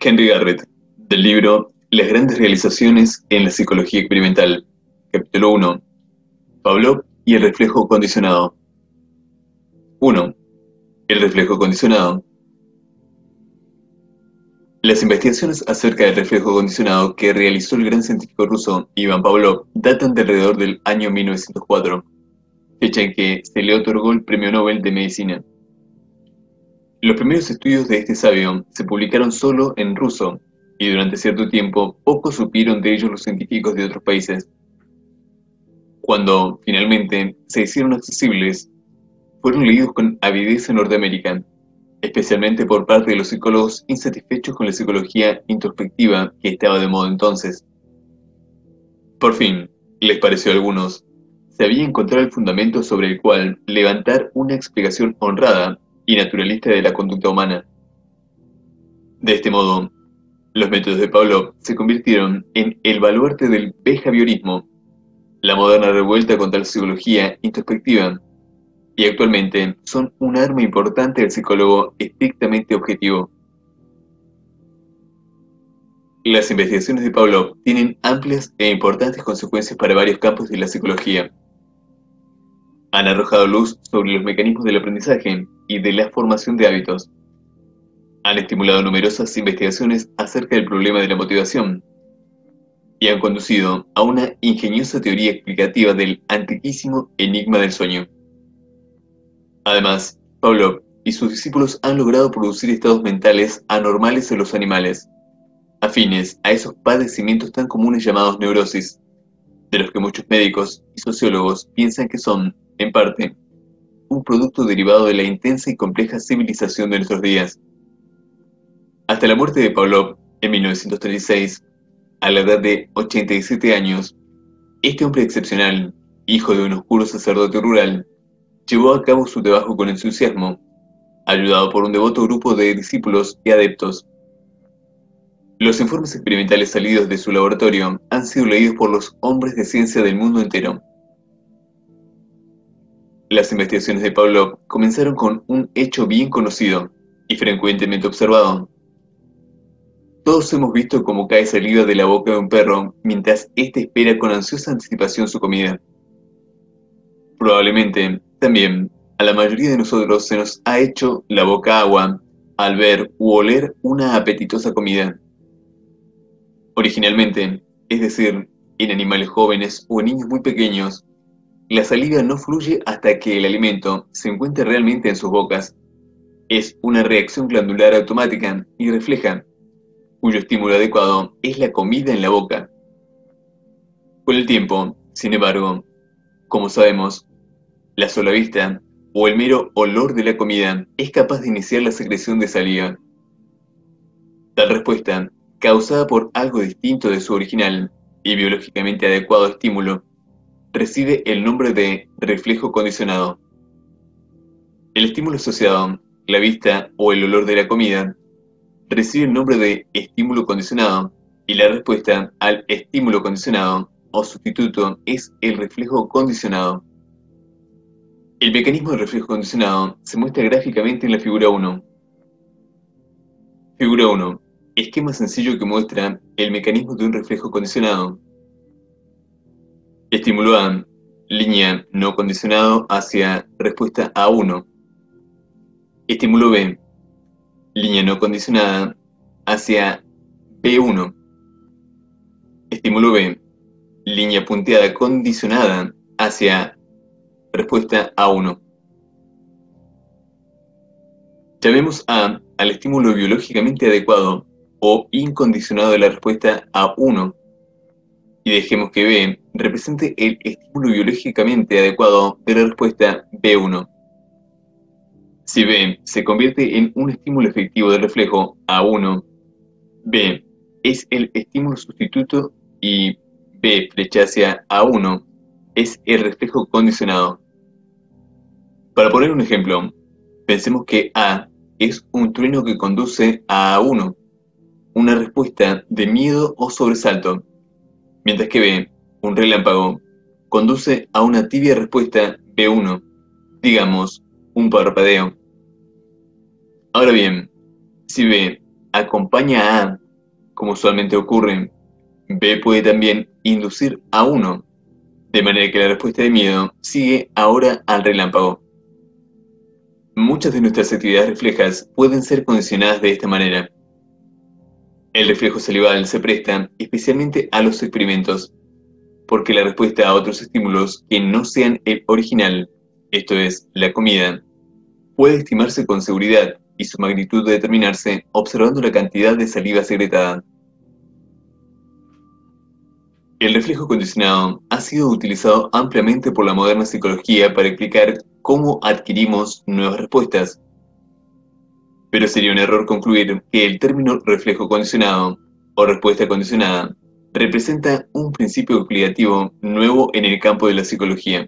Henry Garrett, del libro Las grandes realizaciones en la psicología experimental, capítulo 1, Pavlov y el reflejo condicionado. 1. El reflejo condicionado. Las investigaciones acerca del reflejo condicionado que realizó el gran científico ruso Ivan Pavlov datan de alrededor del año 1904, fecha en que se le otorgó el Premio Nobel de Medicina. Los primeros estudios de este sabio se publicaron solo en ruso, y durante cierto tiempo poco supieron de ellos los científicos de otros países. Cuando, finalmente, se hicieron accesibles, fueron leídos con avidez en Norteamérica, especialmente por parte de los psicólogos insatisfechos con la psicología introspectiva que estaba de moda entonces. Por fin, les pareció a algunos, se había encontrado el fundamento sobre el cual levantar una explicación honrada y naturalista de la conducta humana. De este modo, los métodos de Pavlov se convirtieron en el baluarte del behaviorismo, la moderna revuelta contra la psicología introspectiva, y actualmente son un arma importante del psicólogo estrictamente objetivo. Las investigaciones de Pavlov tienen amplias e importantes consecuencias para varios campos de la psicología. Han arrojado luz sobre los mecanismos del aprendizaje y de la formación de hábitos. Han estimulado numerosas investigaciones acerca del problema de la motivación y han conducido a una ingeniosa teoría explicativa del antiquísimo enigma del sueño. Además, Pavlov y sus discípulos han logrado producir estados mentales anormales en los animales, afines a esos padecimientos tan comunes llamados neurosis, de los que muchos médicos y sociólogos piensan que son, en parte, un producto derivado de la intensa y compleja civilización de nuestros días. Hasta la muerte de Pavlov en 1936, a la edad de 87 años, este hombre excepcional, hijo de un oscuro sacerdote rural, llevó a cabo su trabajo con entusiasmo, ayudado por un devoto grupo de discípulos y adeptos. Los informes experimentales salidos de su laboratorio han sido leídos por los hombres de ciencia del mundo entero. Las investigaciones de Pavlov comenzaron con un hecho bien conocido y frecuentemente observado. Todos hemos visto cómo cae saliva de la boca de un perro mientras éste espera con ansiosa anticipación su comida. Probablemente, también, a la mayoría de nosotros se nos ha hecho la boca agua al ver u oler una apetitosa comida. Originalmente, es decir, en animales jóvenes o en niños muy pequeños, la saliva no fluye hasta que el alimento se encuentre realmente en sus bocas. Es una reacción glandular automática y refleja, cuyo estímulo adecuado es la comida en la boca. Con el tiempo, sin embargo, como sabemos, la sola vista o el mero olor de la comida es capaz de iniciar la secreción de saliva. Tal respuesta, causada por algo distinto de su original y biológicamente adecuado estímulo, recibe el nombre de reflejo condicionado. El estímulo asociado, la vista o el olor de la comida, recibe el nombre de estímulo condicionado y la respuesta al estímulo condicionado o sustituto es el reflejo condicionado. El mecanismo del reflejo condicionado se muestra gráficamente en la figura 1. Figura 1. Esquema sencillo que muestra el mecanismo de un reflejo condicionado. Estímulo A. Línea no condicionado hacia respuesta A1. Estímulo B. Línea no condicionada hacia B1. Estímulo B. Línea punteada condicionada hacia respuesta A1. Llamemos A al estímulo biológicamente adecuado o incondicionado de la respuesta A1 y dejemos que B represente el estímulo biológicamente adecuado de la respuesta B1. Si B se convierte en un estímulo efectivo del reflejo A1, B es el estímulo sustituto y B flecha hacia A1 es el reflejo condicionado. Para poner un ejemplo, pensemos que A es un trueno que conduce a A1, una respuesta de miedo o sobresalto, mientras que B, un relámpago, conduce a una tibia respuesta B1, digamos, un parpadeo. Ahora bien, si B acompaña a A, como usualmente ocurre, B puede también inducir a 1, de manera que la respuesta de miedo sigue ahora al relámpago. Muchas de nuestras actividades reflejas pueden ser condicionadas de esta manera. El reflejo salival se presta especialmente a los experimentos, porque la respuesta a otros estímulos que no sean el original, esto es, la comida, puede estimarse con seguridad y su magnitud determinarse observando la cantidad de saliva secretada. El reflejo condicionado ha sido utilizado ampliamente por la moderna psicología para explicar cómo adquirimos nuevas respuestas. Pero sería un error concluir que el término reflejo condicionado o respuesta condicionada representa un principio explicativo nuevo en el campo de la psicología.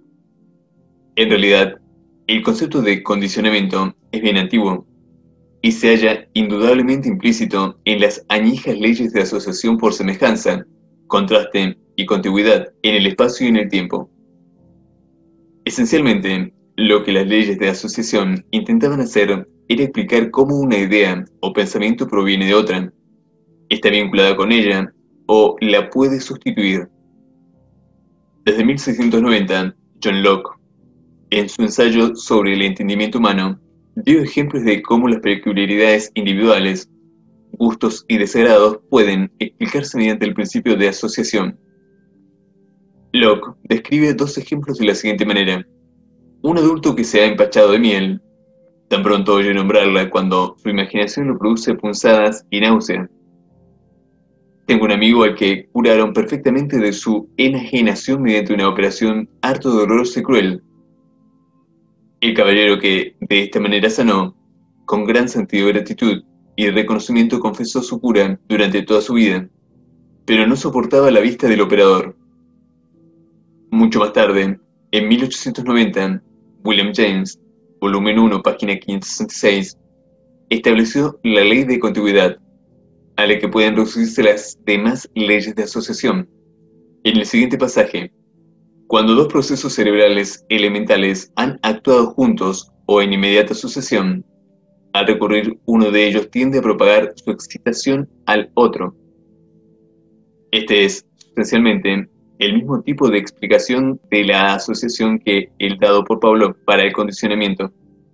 En realidad, el concepto de condicionamiento es bien antiguo y se halla indudablemente implícito en las añejas leyes de asociación por semejanza, contraste y contigüidad en el espacio y en el tiempo. Esencialmente, lo que las leyes de asociación intentaban hacer era explicar cómo una idea o pensamiento proviene de otra, está vinculada con ella o la puede sustituir. Desde 1690, John Locke, en su ensayo sobre el entendimiento humano, dio ejemplos de cómo las peculiaridades individuales, gustos y desagrados pueden explicarse mediante el principio de asociación. Locke describe dos ejemplos de la siguiente manera. Un adulto que se ha empachado de miel, tan pronto oye nombrarla cuando su imaginación lo produce punzadas y náusea. Tengo un amigo al que curaron perfectamente de su enajenación mediante una operación harto dolorosa y cruel. El caballero que de esta manera sanó, con gran sentido de gratitud y reconocimiento confesó su cura durante toda su vida, pero no soportaba la vista del operador. Mucho más tarde, en 1890, William James, volumen 1, página 566, estableció la ley de contigüidad, a la que pueden reducirse las demás leyes de asociación. En el siguiente pasaje, cuando dos procesos cerebrales elementales han actuado juntos o en inmediata sucesión, al recurrir uno de ellos tiende a propagar su excitación al otro. Este es, sustancialmente, el mismo tipo de explicación de la asociación que el dado por Pavlov para el condicionamiento.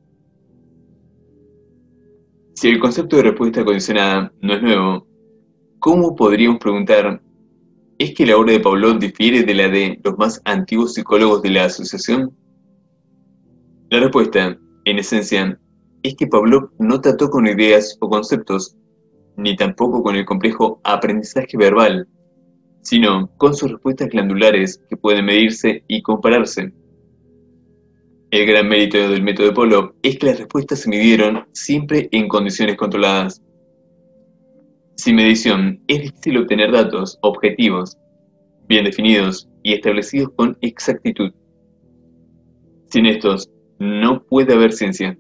Si el concepto de respuesta condicionada no es nuevo, ¿cómo podríamos preguntar, ¿es que la obra de Pavlov difiere de la de los más antiguos psicólogos de la asociación? La respuesta, en esencia, es que Pavlov no trató con ideas o conceptos, ni tampoco con el complejo aprendizaje verbal, sino con sus respuestas glandulares que pueden medirse y compararse. El gran mérito del método de Pavlov es que las respuestas se midieron siempre en condiciones controladas. Sin medición es difícil obtener datos objetivos, bien definidos y establecidos con exactitud. Sin estos, no puede haber ciencia.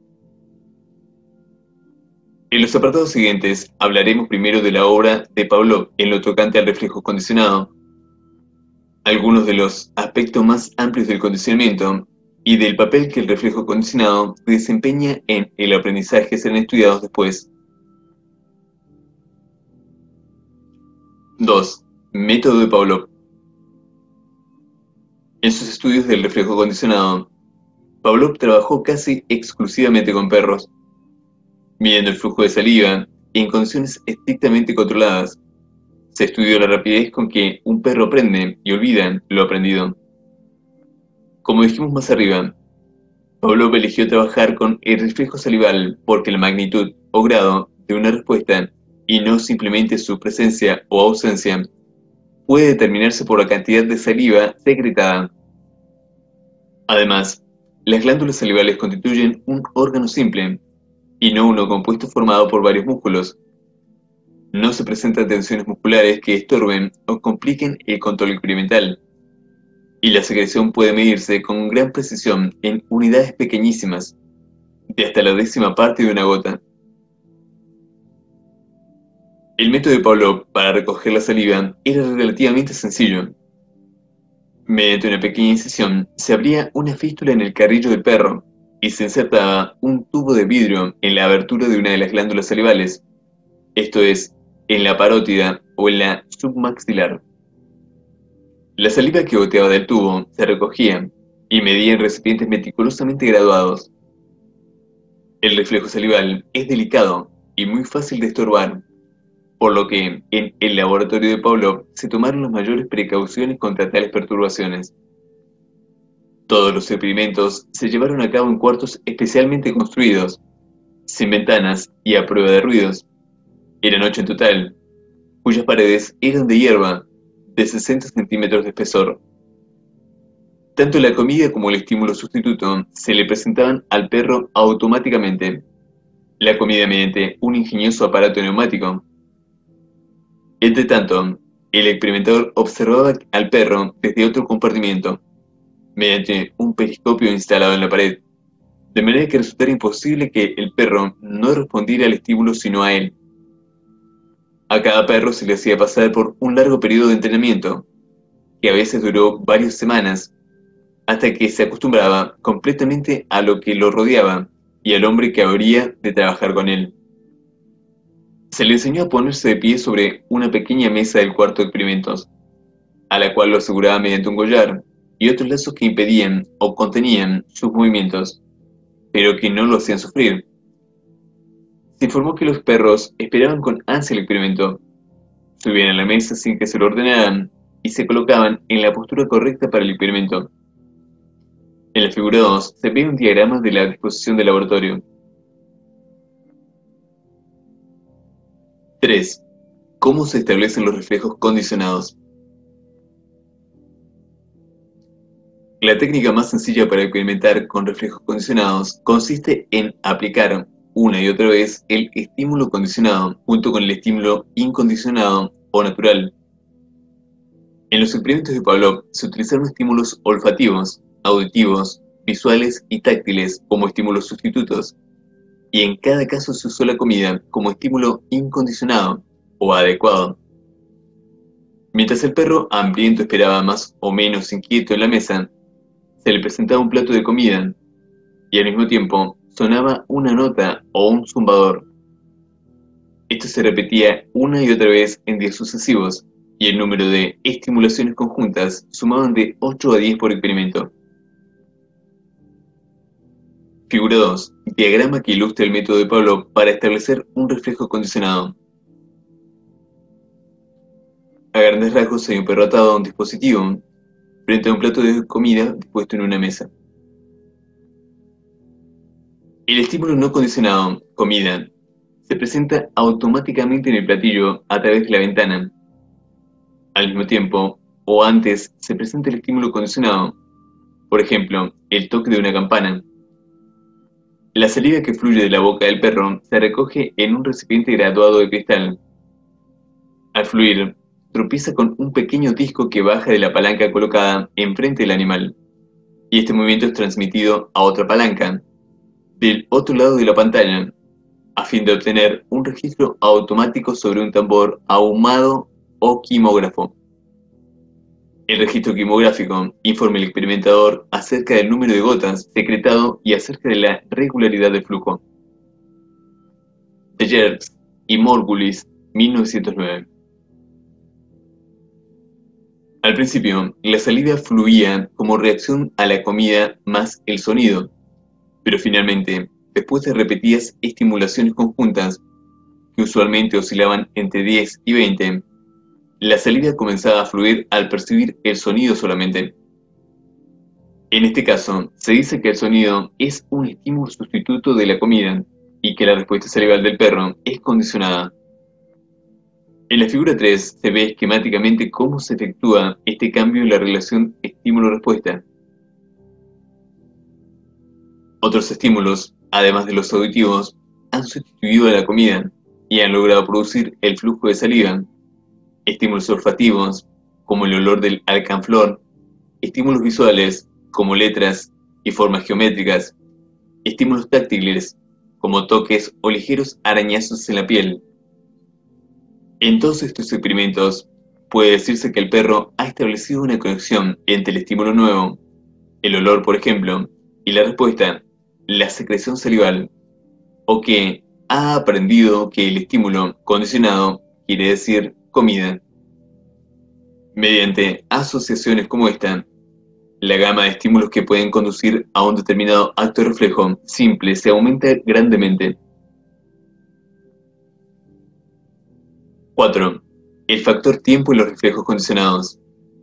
En los apartados siguientes hablaremos primero de la obra de Pavlov en lo tocante al reflejo condicionado, algunos de los aspectos más amplios del condicionamiento y del papel que el reflejo condicionado desempeña en el aprendizaje serán estudiados después. 2. Método de Pavlov. En sus estudios del reflejo condicionado, Pavlov trabajó casi exclusivamente con perros, midiendo el flujo de saliva en condiciones estrictamente controladas. Se estudió la rapidez con que un perro aprende y olvida lo aprendido. Como dijimos más arriba, Pavlov eligió trabajar con el reflejo salival porque la magnitud o grado de una respuesta, y no simplemente su presencia o ausencia, puede determinarse por la cantidad de saliva secretada. Además, las glándulas salivales constituyen un órgano simple, y no uno compuesto formado por varios músculos. No se presentan tensiones musculares que estorben o compliquen el control experimental, y la secreción puede medirse con gran precisión en unidades pequeñísimas, de hasta la décima parte de una gota. El método de Pavlov para recoger la saliva era relativamente sencillo. Mediante una pequeña incisión se abría una fístula en el carrillo del perro y se insertaba un tubo de vidrio en la abertura de una de las glándulas salivales, esto es, en la parótida o en la submaxilar. La saliva que goteaba del tubo se recogía y medía en recipientes meticulosamente graduados. El reflejo salival es delicado y muy fácil de estorbar, por lo que en el laboratorio de Pavlov se tomaron las mayores precauciones contra tales perturbaciones. Todos los experimentos se llevaron a cabo en cuartos especialmente construidos, sin ventanas y a prueba de ruidos. Eran 8 en total, cuyas paredes eran de hierba, de 60 centímetros de espesor. Tanto la comida como el estímulo sustituto se le presentaban al perro automáticamente, la comida mediante un ingenioso aparato neumático. Entretanto, el experimentador observaba al perro desde otro compartimiento, mediante un periscopio instalado en la pared, de manera que resultara imposible que el perro no respondiera al estímulo sino a él. A cada perro se le hacía pasar por un largo periodo de entrenamiento, que a veces duró varias semanas, hasta que se acostumbraba completamente a lo que lo rodeaba y al hombre que habría de trabajar con él. Se le enseñó a ponerse de pie sobre una pequeña mesa del cuarto de experimentos, a la cual lo aseguraba mediante un collar y otros lazos que impedían o contenían sus movimientos, pero que no lo hacían sufrir. Se informó que los perros esperaban con ansia el experimento, subían a la mesa sin que se lo ordenaran y se colocaban en la postura correcta para el experimento. En la figura 2 se ve un diagrama de la disposición del laboratorio. 3. ¿Cómo se establecen los reflejos condicionados? La técnica más sencilla para experimentar con reflejos condicionados consiste en aplicar una y otra vez el estímulo condicionado junto con el estímulo incondicionado o natural. En los experimentos de Pavlov se utilizaron estímulos olfativos, auditivos, visuales y táctiles como estímulos sustitutos, y en cada caso se usó la comida como estímulo incondicionado o adecuado. Mientras el perro hambriento esperaba más o menos inquieto en la mesa, se le presentaba un plato de comida y al mismo tiempo sonaba una nota o un zumbador. Esto se repetía una y otra vez en días sucesivos y el número de estimulaciones conjuntas sumaban de 8 a 10 por experimento. Figura 2. Diagrama que ilustra el método de Pavlov para establecer un reflejo condicionado. A grandes rasgos hay un perro atado a un dispositivo frente a un plato de comida dispuesto en una mesa. El estímulo no condicionado, comida, se presenta automáticamente en el platillo a través de la ventana. Al mismo tiempo, o antes, se presenta el estímulo condicionado, por ejemplo, el toque de una campana. La saliva que fluye de la boca del perro se recoge en un recipiente graduado de cristal. Al fluir, tropieza con un pequeño disco que baja de la palanca colocada enfrente del animal, y este movimiento es transmitido a otra palanca, del otro lado de la pantalla, a fin de obtener un registro automático sobre un tambor ahumado o quimógrafo. El registro quimográfico informa al experimentador acerca del número de gotas secretado y acerca de la regularidad del flujo. De Geertz y Morgulis, 1909. Al principio, la saliva fluía como reacción a la comida más el sonido, pero finalmente, después de repetidas estimulaciones conjuntas, que usualmente oscilaban entre 10 y 20, la saliva comenzaba a fluir al percibir el sonido solamente. En este caso, se dice que el sonido es un estímulo sustituto de la comida y que la respuesta salival del perro es condicionada. En la figura 3 se ve esquemáticamente cómo se efectúa este cambio en la relación estímulo-respuesta. Otros estímulos, además de los auditivos, han sustituido a la comida y han logrado producir el flujo de saliva. Estímulos olfativos, como el olor del alcanflor, estímulos visuales, como letras y formas geométricas, estímulos táctiles, como toques o ligeros arañazos en la piel. En todos estos experimentos, puede decirse que el perro ha establecido una conexión entre el estímulo nuevo, el olor por ejemplo, y la respuesta, la secreción salival, o que, ha aprendido que el estímulo condicionado quiere decir comida. Mediante asociaciones como esta, la gama de estímulos que pueden conducir a un determinado acto de reflejo simple se aumenta grandemente. 4. El factor tiempo en los reflejos condicionados.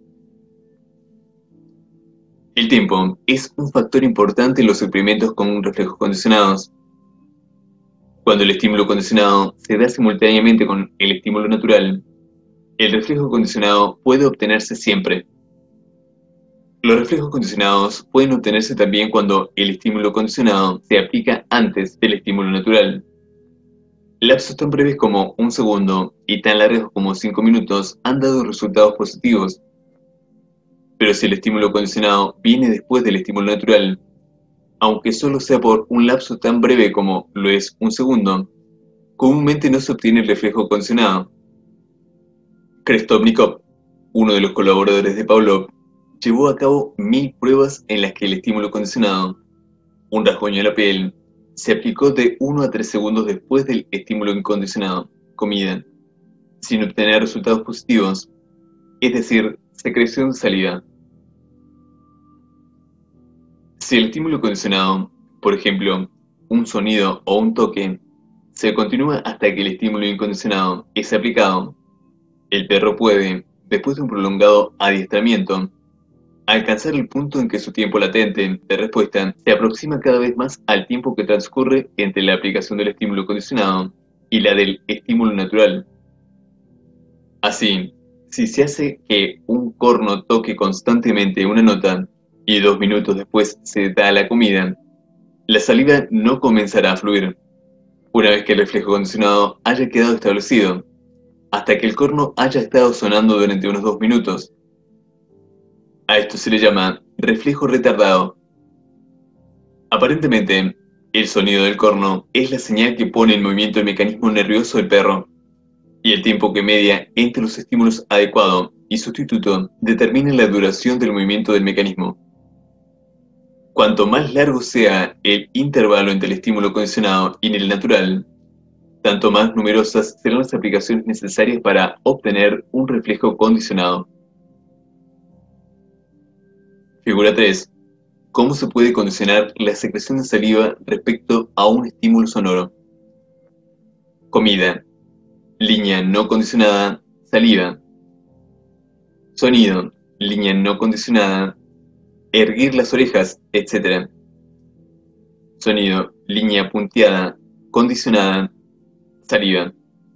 El tiempo es un factor importante en los experimentos con reflejos condicionados. Cuando el estímulo condicionado se da simultáneamente con el estímulo natural, el reflejo condicionado puede obtenerse siempre. Los reflejos condicionados pueden obtenerse también cuando el estímulo condicionado se aplica antes del estímulo natural. Lapsos tan breves como un segundo y tan largos como 5 minutos han dado resultados positivos. Pero si el estímulo condicionado viene después del estímulo natural, aunque solo sea por un lapso tan breve como lo es un segundo, comúnmente no se obtiene el reflejo condicionado. Krestovnikov, uno de los colaboradores de Pavlov, llevó a cabo 1000 pruebas en las que el estímulo condicionado, un rasguño en la piel, se aplicó de 1 a 3 segundos después del estímulo incondicionado, comida, sin obtener resultados positivos, es decir, secreción de saliva. Si el estímulo condicionado, por ejemplo, un sonido o un toque, se continúa hasta que el estímulo incondicionado es aplicado, el perro puede, después de un prolongado adiestramiento, alcanzar el punto en que su tiempo latente de respuesta se aproxima cada vez más al tiempo que transcurre entre la aplicación del estímulo condicionado y la del estímulo natural. Así, si se hace que un corno toque constantemente una nota y 2 minutos después se da la comida, la saliva no comenzará a fluir, una vez que el reflejo condicionado haya quedado establecido, hasta que el corno haya estado sonando durante unos 2 minutos. A esto se le llama reflejo retardado. Aparentemente, el sonido del corno es la señal que pone en movimiento el mecanismo nervioso del perro, y el tiempo que media entre los estímulos adecuado y sustituto determina la duración del movimiento del mecanismo. Cuanto más largo sea el intervalo entre el estímulo condicionado y el natural, tanto más numerosas serán las aplicaciones necesarias para obtener un reflejo condicionado. Figura 3. ¿Cómo se puede condicionar la secreción de saliva respecto a un estímulo sonoro? Comida. Línea no condicionada, saliva. Sonido. Línea no condicionada, erguir las orejas, etc. Sonido. Línea punteada, condicionada, saliva.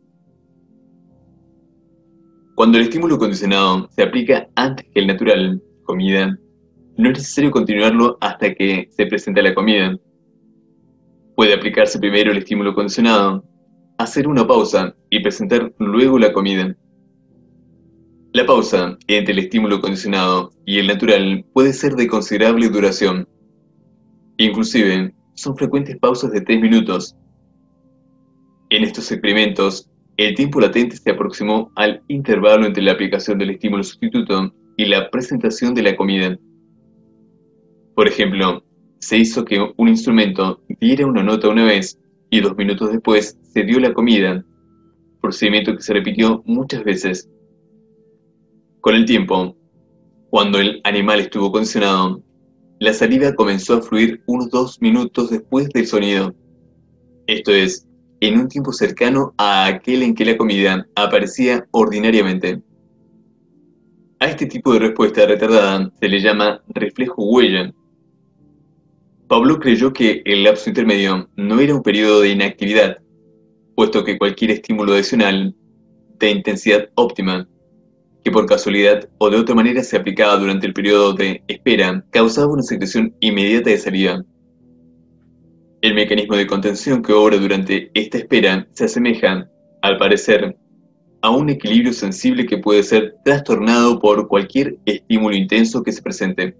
Cuando el estímulo condicionado se aplica antes que el natural, comida, no es necesario continuarlo hasta que se presente la comida. Puede aplicarse primero el estímulo condicionado, hacer una pausa y presentar luego la comida. La pausa entre el estímulo condicionado y el natural puede ser de considerable duración. Inclusive, son frecuentes pausas de 3 minutos. En estos experimentos, el tiempo latente se aproximó al intervalo entre la aplicación del estímulo sustituto y la presentación de la comida. Por ejemplo, se hizo que un instrumento diera una nota una vez y 2 minutos después se dio la comida, procedimiento que se repitió muchas veces. Con el tiempo, cuando el animal estuvo condicionado, la saliva comenzó a fluir unos 2 minutos después del sonido. Esto es, en un tiempo cercano a aquel en que la comida aparecía ordinariamente. A este tipo de respuesta retardada se le llama reflejo huella. Pablo creyó que el lapso intermedio no era un periodo de inactividad, puesto que cualquier estímulo adicional, de intensidad óptima, que por casualidad o de otra manera se aplicaba durante el periodo de espera, causaba una secreción inmediata de saliva. El mecanismo de contención que obra durante esta espera se asemeja, al parecer, a un equilibrio sensible que puede ser trastornado por cualquier estímulo intenso que se presente.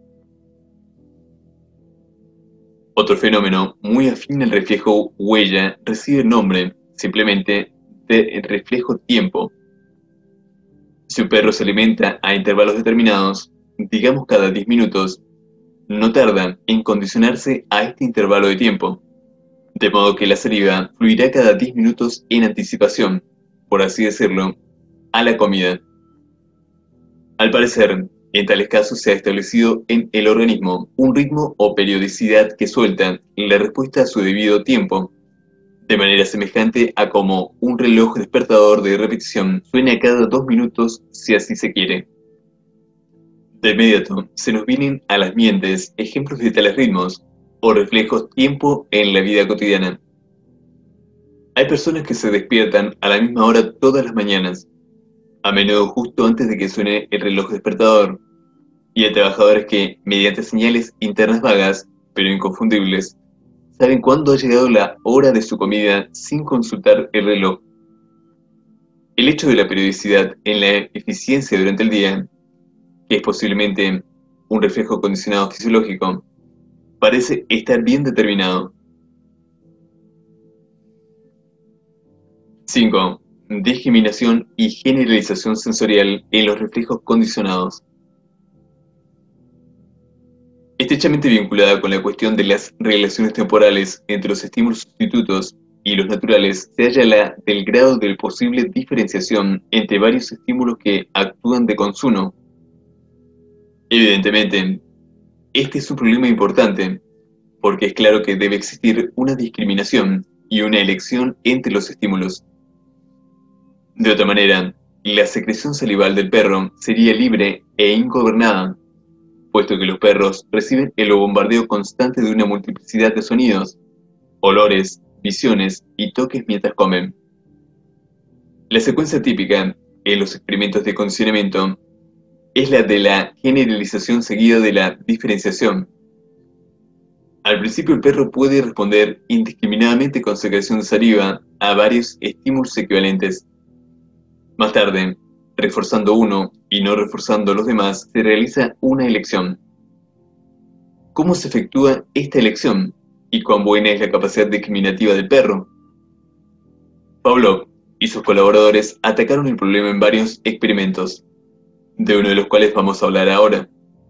Otro fenómeno muy afín al reflejo huella recibe el nombre, simplemente, de reflejo tiempo. Si un perro se alimenta a intervalos determinados, digamos cada 10 minutos, no tarda en condicionarse a este intervalo de tiempo, de modo que la saliva fluirá cada 10 minutos en anticipación, por así decirlo, a la comida. Al parecer, en tales casos se ha establecido en el organismo un ritmo o periodicidad que suelta la respuesta a su debido tiempo, de manera semejante a como un reloj despertador de repetición suena cada 2 minutos si así se quiere. De inmediato se nos vienen a las mientes ejemplos de tales ritmos o reflejos tiempo en la vida cotidiana. Hay personas que se despiertan a la misma hora todas las mañanas, a menudo justo antes de que suene el reloj despertador, y hay trabajadores que, mediante señales internas vagas, pero inconfundibles, saben cuándo ha llegado la hora de su comida sin consultar el reloj. El hecho de la periodicidad en la eficiencia durante el día, que es posiblemente un reflejo condicionado fisiológico, parece estar bien determinado. 5. Discriminación y generalización sensorial en los reflejos condicionados. Estrechamente vinculada con la cuestión de las relaciones temporales entre los estímulos sustitutos y los naturales, se halla la del grado de posible diferenciación entre varios estímulos que actúan de consumo. Evidentemente, este es un problema importante, porque es claro que debe existir una discriminación y una elección entre los estímulos. De otra manera, la secreción salival del perro sería libre e ingobernada, puesto que los perros reciben el bombardeo constante de una multiplicidad de sonidos, olores, visiones y toques mientras comen. La secuencia típica en los experimentos de condicionamiento es la de la generalización seguida de la diferenciación. Al principio el perro puede responder indiscriminadamente con secreción de saliva a varios estímulos equivalentes. Más tarde, reforzando uno y no reforzando los demás, se realiza una elección. ¿Cómo se efectúa esta elección? ¿Y cuán buena es la capacidad discriminativa del perro? Pavlov y sus colaboradores atacaron el problema en varios experimentos, de uno de los cuales vamos a hablar ahora.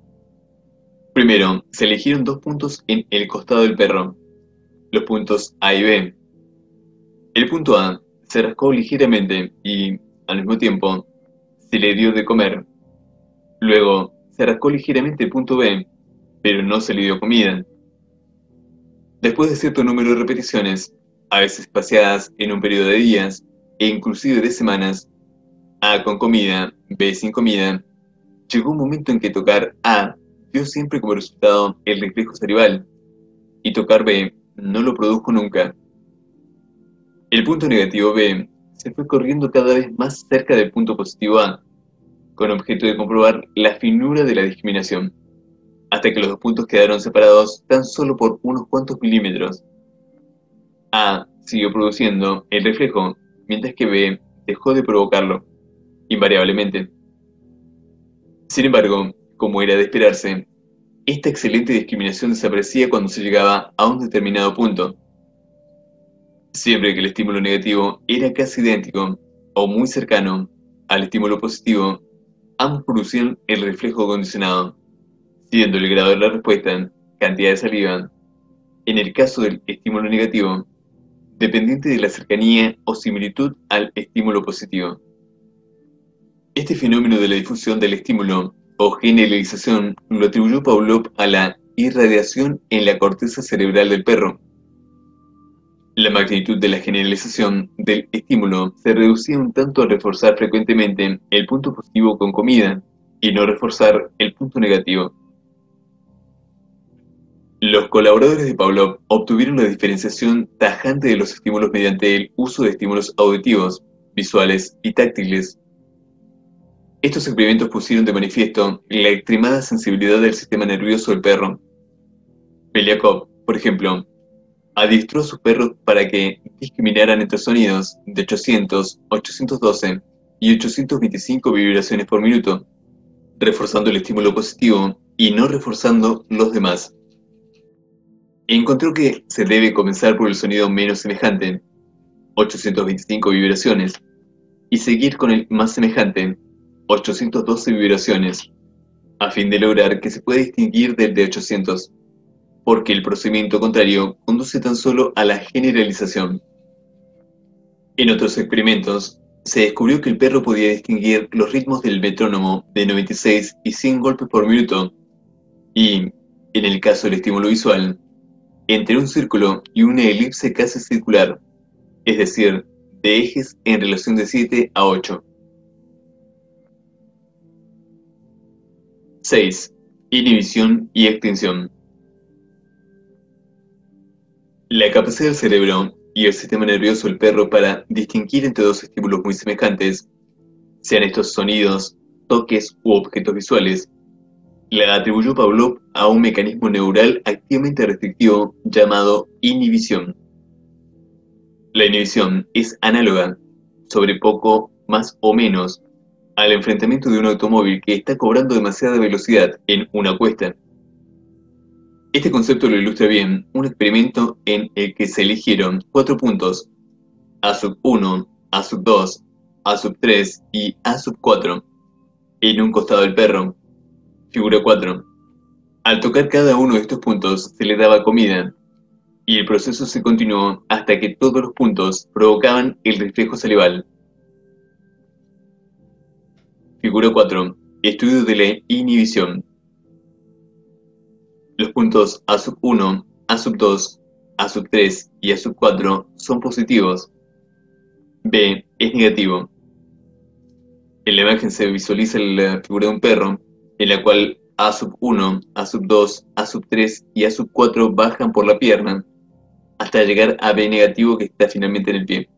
Primero, se eligieron 2 puntos en el costado del perro, los puntos A y B. El punto A se rascó ligeramente y, al mismo tiempo, se le dio de comer. Luego, se rascó ligeramente el punto B, pero no se le dio comida. Después de cierto número de repeticiones, a veces espaciadas en un periodo de días e inclusive de semanas, A con comida, B sin comida, llegó un momento en que tocar A dio siempre como resultado el reflejo salival, y tocar B no lo produjo nunca. El punto negativo B se fue corriendo cada vez más cerca del punto positivo A, con objeto de comprobar la finura de la discriminación, hasta que los 2 puntos quedaron separados tan solo por unos cuantos milímetros. A siguió produciendo el reflejo, mientras que B dejó de provocarlo, invariablemente. Sin embargo, como era de esperarse, esta excelente discriminación desaparecía cuando se llegaba a un determinado punto. Siempre que el estímulo negativo era casi idéntico o muy cercano al estímulo positivo, ambos producían el reflejo condicionado, siendo el grado de la respuesta, cantidad de saliva, en el caso del estímulo negativo, dependiente de la cercanía o similitud al estímulo positivo. Este fenómeno de la difusión del estímulo o generalización lo atribuyó Pavlov a la irradiación en la corteza cerebral del perro. La magnitud de la generalización del estímulo se reducía un tanto al reforzar frecuentemente el punto positivo con comida y no reforzar el punto negativo. Los colaboradores de Pavlov obtuvieron la diferenciación tajante de los estímulos mediante el uso de estímulos auditivos, visuales y táctiles. Estos experimentos pusieron de manifiesto la extremada sensibilidad del sistema nervioso del perro. Beliakov, por ejemplo, adiestró a sus perros para que discriminaran entre sonidos de 800, 812 y 825 vibraciones por minuto, reforzando el estímulo positivo y no reforzando los demás. Encontró que se debe comenzar por el sonido menos semejante, 825 vibraciones, y seguir con el más semejante, 812 vibraciones, a fin de lograr que se pueda distinguir del de 800. porque el procedimiento contrario conduce tan solo a la generalización. En otros experimentos, se descubrió que el perro podía distinguir los ritmos del metrónomo de 96 y 100 golpes por minuto, y, en el caso del estímulo visual, entre un círculo y una elipse casi circular, es decir, de ejes en relación de 7 a 8. 6. Inhibición y extinción. La capacidad del cerebro y el sistema nervioso del perro para distinguir entre dos estímulos muy semejantes, sean estos sonidos, toques u objetos visuales, la atribuyó Pavlov a un mecanismo neural activamente restrictivo llamado inhibición. La inhibición es análoga, sobre poco más o menos, al enfrentamiento de un automóvil que está cobrando demasiada velocidad en una cuesta. Este concepto lo ilustra bien un experimento en el que se eligieron 4 puntos, A1, A2, A3 y A4, en un costado del perro, figura 4. Al tocar cada uno de estos puntos se le daba comida, y el proceso se continuó hasta que todos los puntos provocaban el reflejo salival. Figura 4. Estudio de la inhibición. Los puntos A1, A2, A3 y A4 son positivos. B es negativo. En la imagen se visualiza la figura de un perro, en la cual A1, A2, A3 y A4 bajan por la pierna, hasta llegar a B negativo que está finalmente en el pie.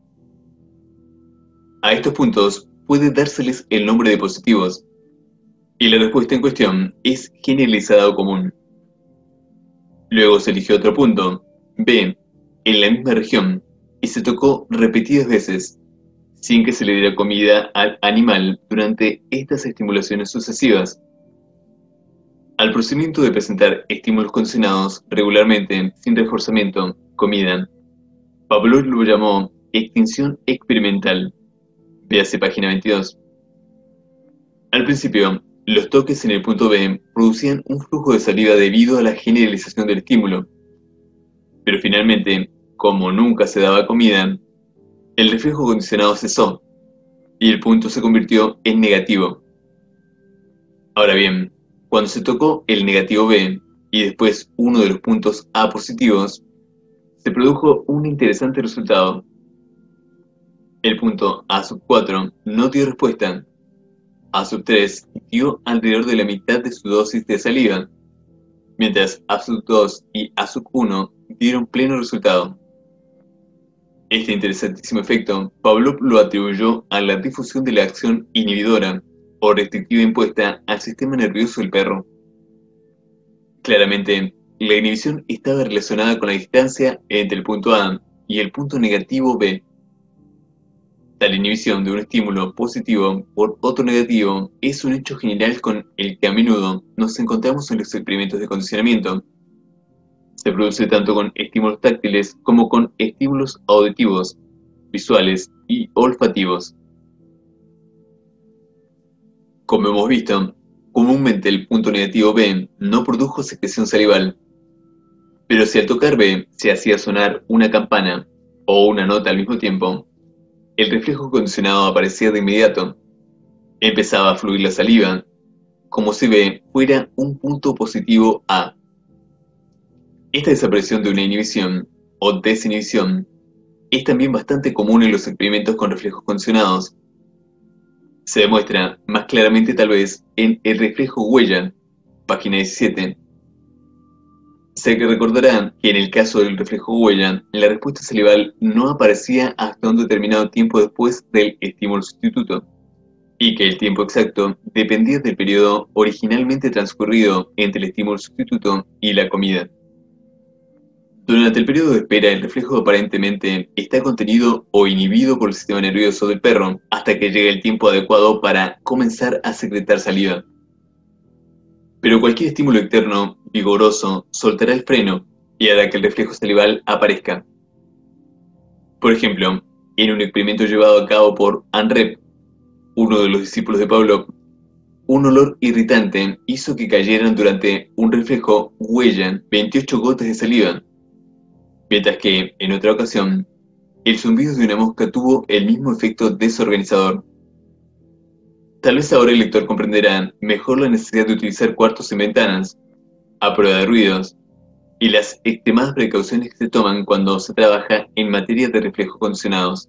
A estos puntos puede dárseles el nombre de positivos, y la respuesta en cuestión es generalizada o común. Luego se eligió otro punto, B, en la misma región, y se tocó repetidas veces, sin que se le diera comida al animal durante estas estimulaciones sucesivas. Al procedimiento de presentar estímulos condicionados regularmente, sin reforzamiento, comida, Pavlov lo llamó extinción experimental. Véase página 22. Al principio, los toques en el punto B producían un flujo de saliva debido a la generalización del estímulo. Pero finalmente, como nunca se daba comida, el reflejo condicionado cesó y el punto se convirtió en negativo. Ahora bien, cuando se tocó el negativo B y después uno de los puntos A positivos, se produjo un interesante resultado. El punto A4 no dio respuesta. A3 dio alrededor de la mitad de su dosis de saliva, mientras A2 y A1 dieron pleno resultado. Este interesantísimo efecto, Pavlov lo atribuyó a la difusión de la acción inhibidora o restrictiva impuesta al sistema nervioso del perro. Claramente, la inhibición estaba relacionada con la distancia entre el punto A y el punto negativo B. Tal inhibición de un estímulo positivo por otro negativo es un hecho general con el que a menudo nos encontramos en los experimentos de condicionamiento. Se produce tanto con estímulos táctiles como con estímulos auditivos, visuales y olfativos. Como hemos visto, comúnmente el punto negativo B no produjo secreción salival, pero si al tocar B se hacía sonar una campana o una nota al mismo tiempo, el reflejo condicionado aparecía de inmediato. Empezaba a fluir la saliva, como si B fuera un punto positivo A. Esta desaparición de una inhibición o desinhibición es también bastante común en los experimentos con reflejos condicionados. Se demuestra más claramente tal vez en el reflejo huella, página 17. Se recordará que en el caso del reflejo huella, la respuesta salival no aparecía hasta un determinado tiempo después del estímulo sustituto, y que el tiempo exacto dependía del periodo originalmente transcurrido entre el estímulo sustituto y la comida. Durante el periodo de espera, el reflejo aparentemente está contenido o inhibido por el sistema nervioso del perro hasta que llegue el tiempo adecuado para comenzar a secretar saliva. Pero cualquier estímulo externo vigoroso soltará el freno y hará que el reflejo salival aparezca. Por ejemplo, en un experimento llevado a cabo por Anrep, uno de los discípulos de Pavlov, Un olor irritante hizo que cayeran durante un reflejo huella 28 gotas de saliva, mientras que, en otra ocasión, el zumbido de una mosca tuvo el mismo efecto desorganizador. Tal vez ahora el lector comprenderá mejor la necesidad de utilizar cuartos en ventanas, a prueba de ruidos, y las extremadas precauciones que se toman cuando se trabaja en materia de reflejos condicionados.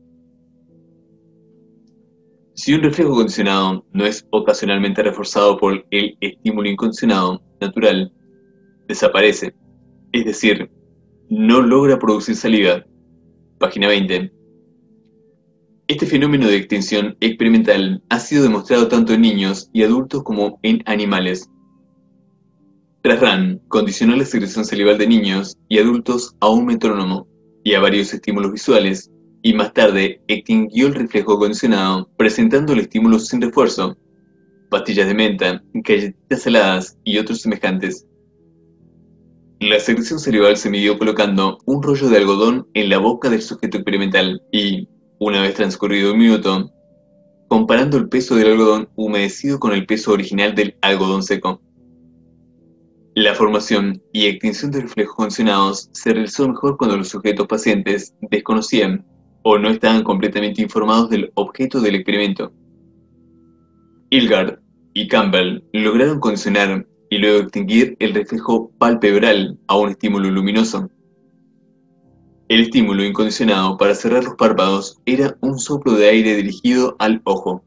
Si un reflejo condicionado no es ocasionalmente reforzado por el estímulo incondicionado natural, desaparece, es decir, no logra producir saliva. Página 20. Este fenómeno de extinción experimental ha sido demostrado tanto en niños y adultos como en animales. Trasran condicionó la secreción salival de niños y adultos a un metrónomo y a varios estímulos visuales, y más tarde extinguió el reflejo condicionado presentando el estímulo sin refuerzo, pastillas de menta, galletitas saladas y otros semejantes. La secreción salival se midió colocando un rollo de algodón en la boca del sujeto experimental y, una vez transcurrido un minuto, comparando el peso del algodón humedecido con el peso original del algodón seco. La formación y extinción de reflejos condicionados se realizó mejor cuando los sujetos pacientes desconocían o no estaban completamente informados del objeto del experimento. Hilgard y Campbell lograron condicionar y luego extinguir el reflejo palpebral a un estímulo luminoso. El estímulo incondicionado para cerrar los párpados era un soplo de aire dirigido al ojo.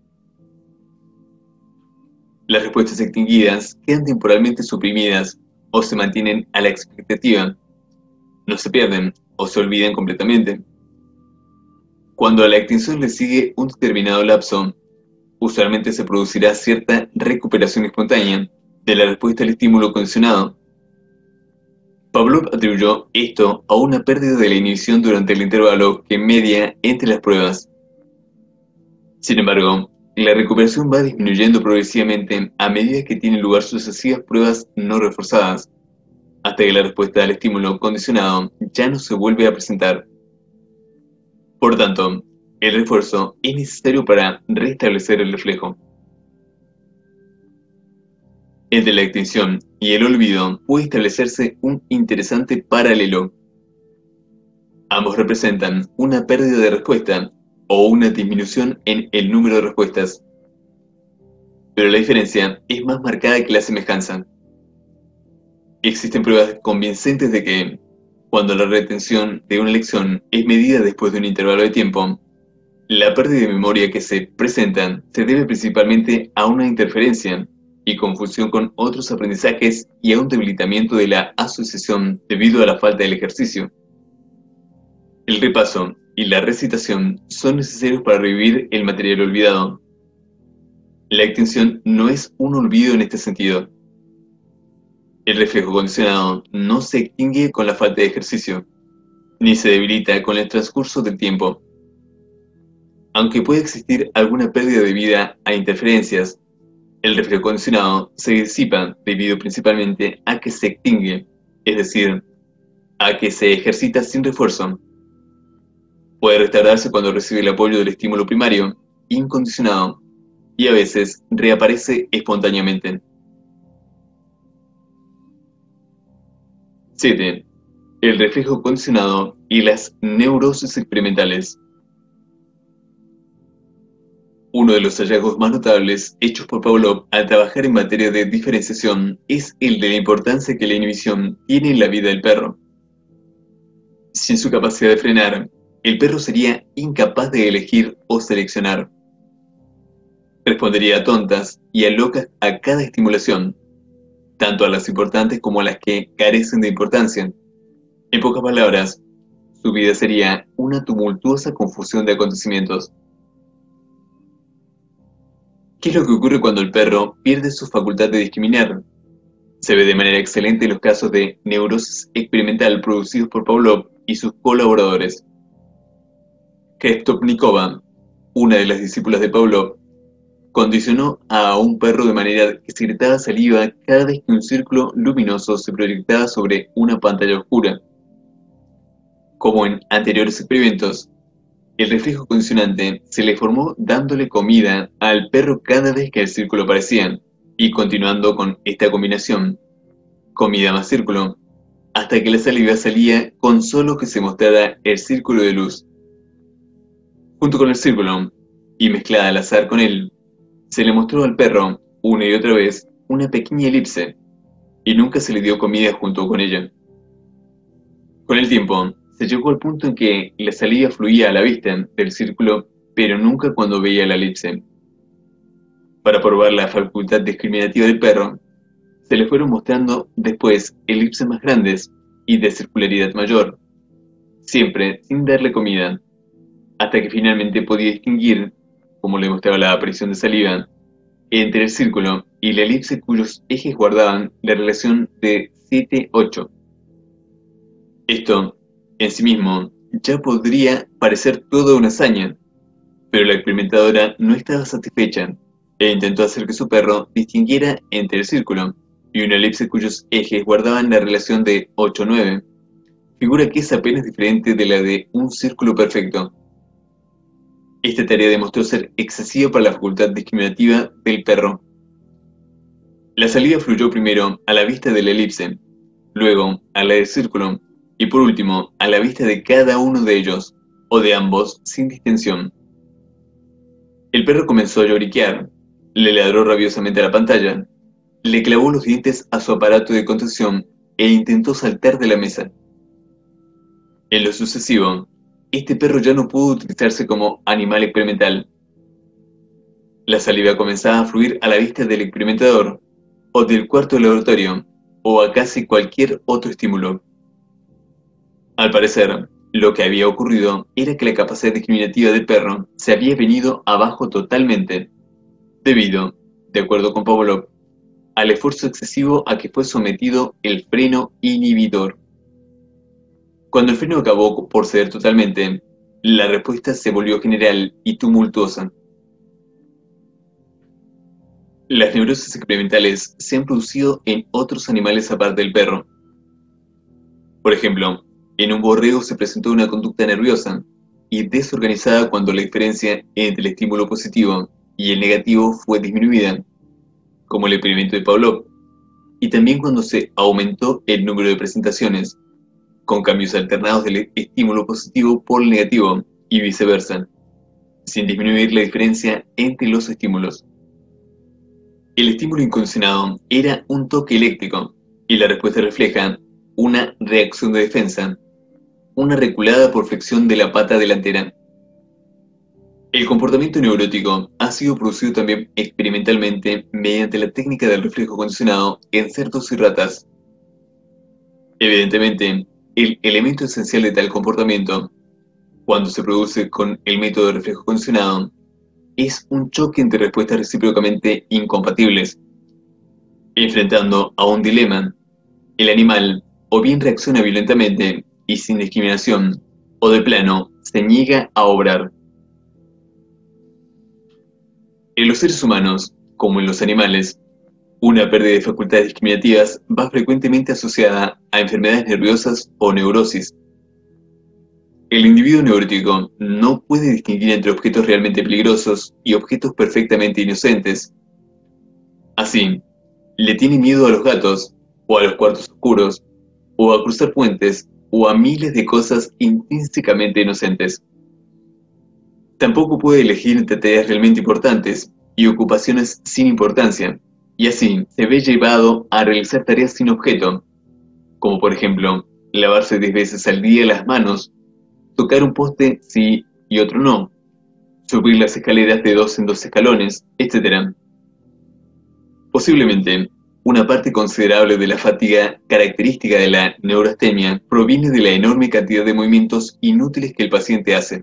Las respuestas extinguidas quedan temporalmente suprimidas o se mantienen a la expectativa. No se pierden o se olvidan completamente. Cuando a la extinción le sigue un determinado lapso, usualmente se producirá cierta recuperación espontánea de la respuesta al estímulo condicionado. Pavlov atribuyó esto a una pérdida de la inhibición durante el intervalo que media entre las pruebas. Sin embargo, la recuperación va disminuyendo progresivamente a medida que tienen lugar sucesivas pruebas no reforzadas, hasta que la respuesta al estímulo condicionado ya no se vuelve a presentar. Por tanto, el refuerzo es necesario para restablecer el reflejo. Entre la extinción y el olvido puede establecerse un interesante paralelo. Ambos representan una pérdida de respuesta o una disminución en el número de respuestas. Pero la diferencia es más marcada que la semejanza. Existen pruebas convincentes de que, cuando la retención de una lección es medida después de un intervalo de tiempo, la pérdida de memoria que se presenta se debe principalmente a una interferencia y confusión con otros aprendizajes y a un debilitamiento de la asociación debido a la falta del ejercicio. El repaso y la recitación son necesarios para revivir el material olvidado. La extinción no es un olvido en este sentido. El reflejo condicionado no se extingue con la falta de ejercicio, ni se debilita con el transcurso del tiempo. Aunque puede existir alguna pérdida debida a interferencias, el reflejo condicionado se disipa debido principalmente a que se extingue, es decir, a que se ejercita sin refuerzo. Puede restaurarse cuando recibe el apoyo del estímulo primario, incondicionado, y a veces reaparece espontáneamente. 7. El reflejo condicionado y las neurosis experimentales. Uno de los hallazgos más notables hechos por Pavlov al trabajar en materia de diferenciación es el de la importancia que la inhibición tiene en la vida del perro. Sin su capacidad de frenar, el perro sería incapaz de elegir o seleccionar. Respondería a tontas y a locas a cada estimulación, tanto a las importantes como a las que carecen de importancia. En pocas palabras, su vida sería una tumultuosa confusión de acontecimientos. ¿Qué es lo que ocurre cuando el perro pierde su facultad de discriminar? Se ve de manera excelente en los casos de neurosis experimental producidos por Pavlov y sus colaboradores. Krestopnikova, una de las discípulas de Pavlov, condicionó a un perro de manera que secretaba saliva cada vez que un círculo luminoso se proyectaba sobre una pantalla oscura. Como en anteriores experimentos, el reflejo condicionante se le formó dándole comida al perro cada vez que el círculo aparecía, y continuando con esta combinación, comida más círculo, hasta que la saliva salía con solo que se mostrara el círculo de luz. Junto con el círculo, y mezclada al azar con él, se le mostró al perro, una y otra vez, una pequeña elipse, y nunca se le dio comida junto con ella. Con el tiempo, se llegó al punto en que la saliva fluía a la vista del círculo, pero nunca cuando veía la elipse. Para probar la facultad discriminativa del perro, se le fueron mostrando después elipses más grandes y de circularidad mayor, siempre sin darle comida, hasta que finalmente podía distinguir, como le mostraba la aparición de saliva, entre el círculo y la elipse cuyos ejes guardaban la relación de 7-8. Esto, en sí mismo, ya podría parecer toda una hazaña, pero la experimentadora no estaba satisfecha e intentó hacer que su perro distinguiera entre el círculo y una elipse cuyos ejes guardaban la relación de 8-9, figura que es apenas diferente de la de un círculo perfecto. Esta tarea demostró ser excesiva para la facultad discriminativa del perro. La saliva fluyó primero a la vista de la elipse, luego a la del círculo, y por último a la vista de cada uno de ellos, o de ambos, sin distinción. El perro comenzó a lloriquear, le ladró rabiosamente a la pantalla, le clavó los dientes a su aparato de contención e intentó saltar de la mesa. En lo sucesivo, este perro ya no pudo utilizarse como animal experimental. La saliva comenzaba a fluir a la vista del experimentador, o del cuarto de laboratorio, o a casi cualquier otro estímulo. Al parecer, lo que había ocurrido era que la capacidad discriminativa del perro se había venido abajo totalmente, debido, de acuerdo con Pavlov, al esfuerzo excesivo a que fue sometido el freno inhibidor. Cuando el freno acabó por ceder totalmente, la respuesta se volvió general y tumultuosa. Las neurosis experimentales se han producido en otros animales aparte del perro. Por ejemplo, en un borrego se presentó una conducta nerviosa y desorganizada cuando la diferencia entre el estímulo positivo y el negativo fue disminuida, como el experimento de Pavlov, y también cuando se aumentó el número de presentaciones, con cambios alternados del estímulo positivo por el negativo y viceversa, sin disminuir la diferencia entre los estímulos. El estímulo incondicionado era un toque eléctrico y la respuesta refleja una reacción de defensa, una reculada por flexión de la pata delantera. El comportamiento neurótico ha sido producido también experimentalmente mediante la técnica del reflejo condicionado en cerdos y ratas. Evidentemente, el elemento esencial de tal comportamiento, cuando se produce con el método de reflejo condicionado, es un choque entre respuestas recíprocamente incompatibles. Enfrentando a un dilema, el animal o bien reacciona violentamente y sin discriminación, o de plano se niega a obrar. En los seres humanos, como en los animales, una pérdida de facultades discriminativas va frecuentemente asociada a enfermedades nerviosas o neurosis. El individuo neurótico no puede distinguir entre objetos realmente peligrosos y objetos perfectamente inocentes. Así, le tiene miedo a los gatos, o a los cuartos oscuros, o a cruzar puentes, o a miles de cosas intrínsecamente inocentes. Tampoco puede elegir entre tareas realmente importantes y ocupaciones sin importancia, y así se ve llevado a realizar tareas sin objeto, como por ejemplo, lavarse 10 veces al día las manos, tocar un poste sí y otro no, subir las escaleras de 2 en 2 escalones, etc. Posiblemente, una parte considerable de la fatiga característica de la neurastemia proviene de la enorme cantidad de movimientos inútiles que el paciente hace.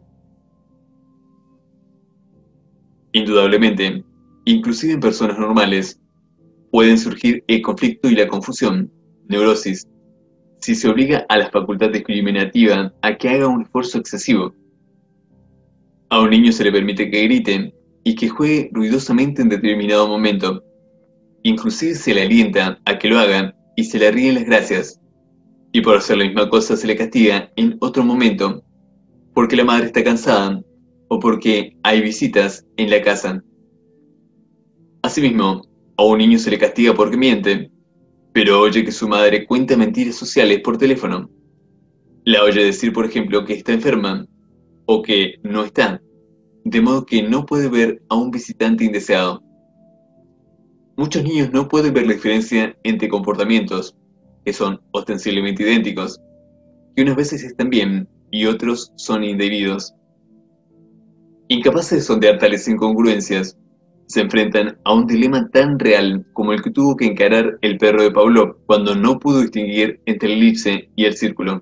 Indudablemente, inclusive en personas normales, pueden surgir el conflicto y la confusión, neurosis, si se obliga a la facultad discriminativa a que haga un esfuerzo excesivo. A un niño se le permite que grite y que juegue ruidosamente en determinado momento. Inclusive se le alienta a que lo haga y se le ríen las gracias. Y por hacer la misma cosa se le castiga en otro momento, porque la madre está cansada o porque hay visitas en la casa. Asimismo, a un niño se le castiga porque miente, pero oye que su madre cuenta mentiras sociales por teléfono. La oye decir, por ejemplo, que está enferma o que no está, de modo que no puede ver a un visitante indeseado. Muchos niños no pueden ver la diferencia entre comportamientos, que son ostensiblemente idénticos, que unas veces están bien y otros son indebidos. Incapaces de sondear tales incongruencias, se enfrentan a un dilema tan real como el que tuvo que encarar el perro de Pavlov cuando no pudo distinguir entre el elipse y el círculo.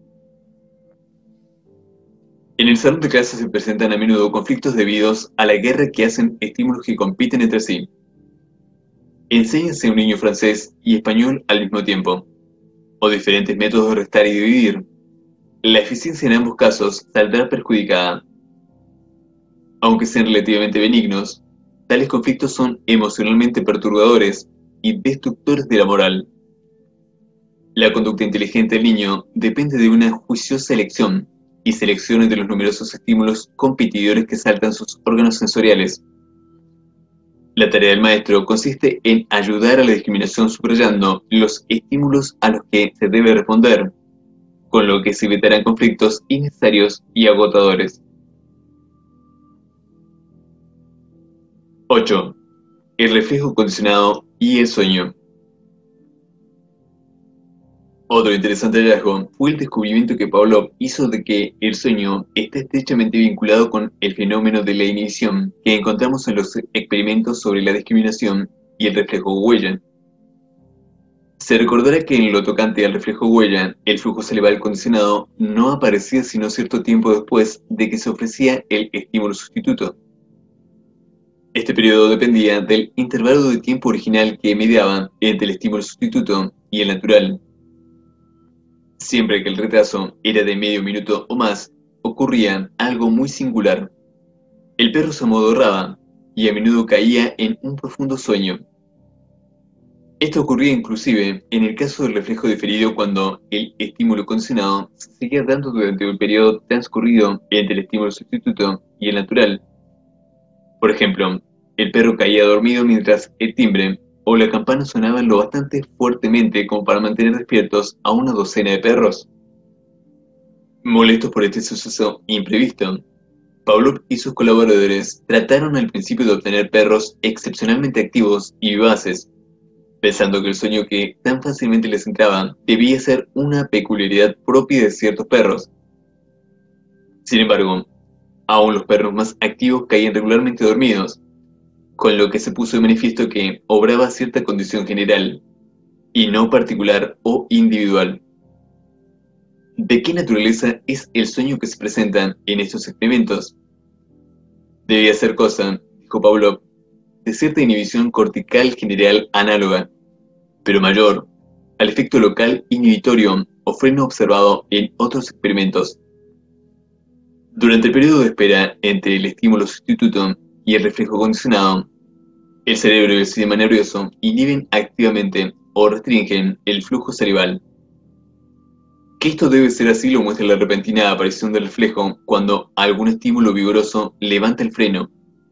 En el salón de clases se presentan a menudo conflictos debidos a la guerra que hacen estímulos que compiten entre sí. Enséñase a un niño francés y español al mismo tiempo, o diferentes métodos de restar y dividir. La eficiencia en ambos casos saldrá perjudicada. Aunque sean relativamente benignos, tales conflictos son emocionalmente perturbadores y destructores de la moral. La conducta inteligente del niño depende de una juiciosa elección y selección entre los numerosos estímulos competidores que saltan sus órganos sensoriales. La tarea del maestro consiste en ayudar a la discriminación subrayando los estímulos a los que se debe responder, con lo que se evitarán conflictos innecesarios y agotadores. 8. El reflejo condicionado y el sueño. Otro interesante hallazgo fue el descubrimiento que Pavlov hizo de que el sueño está estrechamente vinculado con el fenómeno de la inhibición que encontramos en los experimentos sobre la discriminación y el reflejo huella. Se recordará que en lo tocante al reflejo huella, el flujo salival condicionado no aparecía sino cierto tiempo después de que se ofrecía el estímulo sustituto. Este periodo dependía del intervalo de tiempo original que mediaba entre el estímulo sustituto y el natural. Siempre que el retraso era de medio minuto o más, ocurría algo muy singular. El perro se amodorraba y a menudo caía en un profundo sueño. Esto ocurría inclusive en el caso del reflejo diferido cuando el estímulo condicionado se seguía dando durante el periodo transcurrido entre el estímulo sustituto y el natural. Por ejemplo, el perro caía dormido mientras el timbre o la campana sonaban lo bastante fuertemente como para mantener despiertos a una docena de perros. Molestos por este suceso imprevisto, Pavlov y sus colaboradores trataron al principio de obtener perros excepcionalmente activos y vivaces, pensando que el sueño que tan fácilmente les entraba debía ser una peculiaridad propia de ciertos perros. Sin embargo, aún los perros más activos caían regularmente dormidos, con lo que se puso de manifiesto que obraba cierta condición general, y no particular o individual. ¿De qué naturaleza es el sueño que se presenta en estos experimentos? Debía ser cosa, dijo Pavlov, de cierta inhibición cortical general análoga, pero mayor, al efecto local inhibitorio o freno observado en otros experimentos. Durante el periodo de espera entre el estímulo sustituto y el reflejo condicionado, el cerebro y el sistema nervioso inhiben activamente o restringen el flujo salival. Que esto debe ser así lo muestra la repentina aparición del reflejo cuando algún estímulo vigoroso levanta el freno.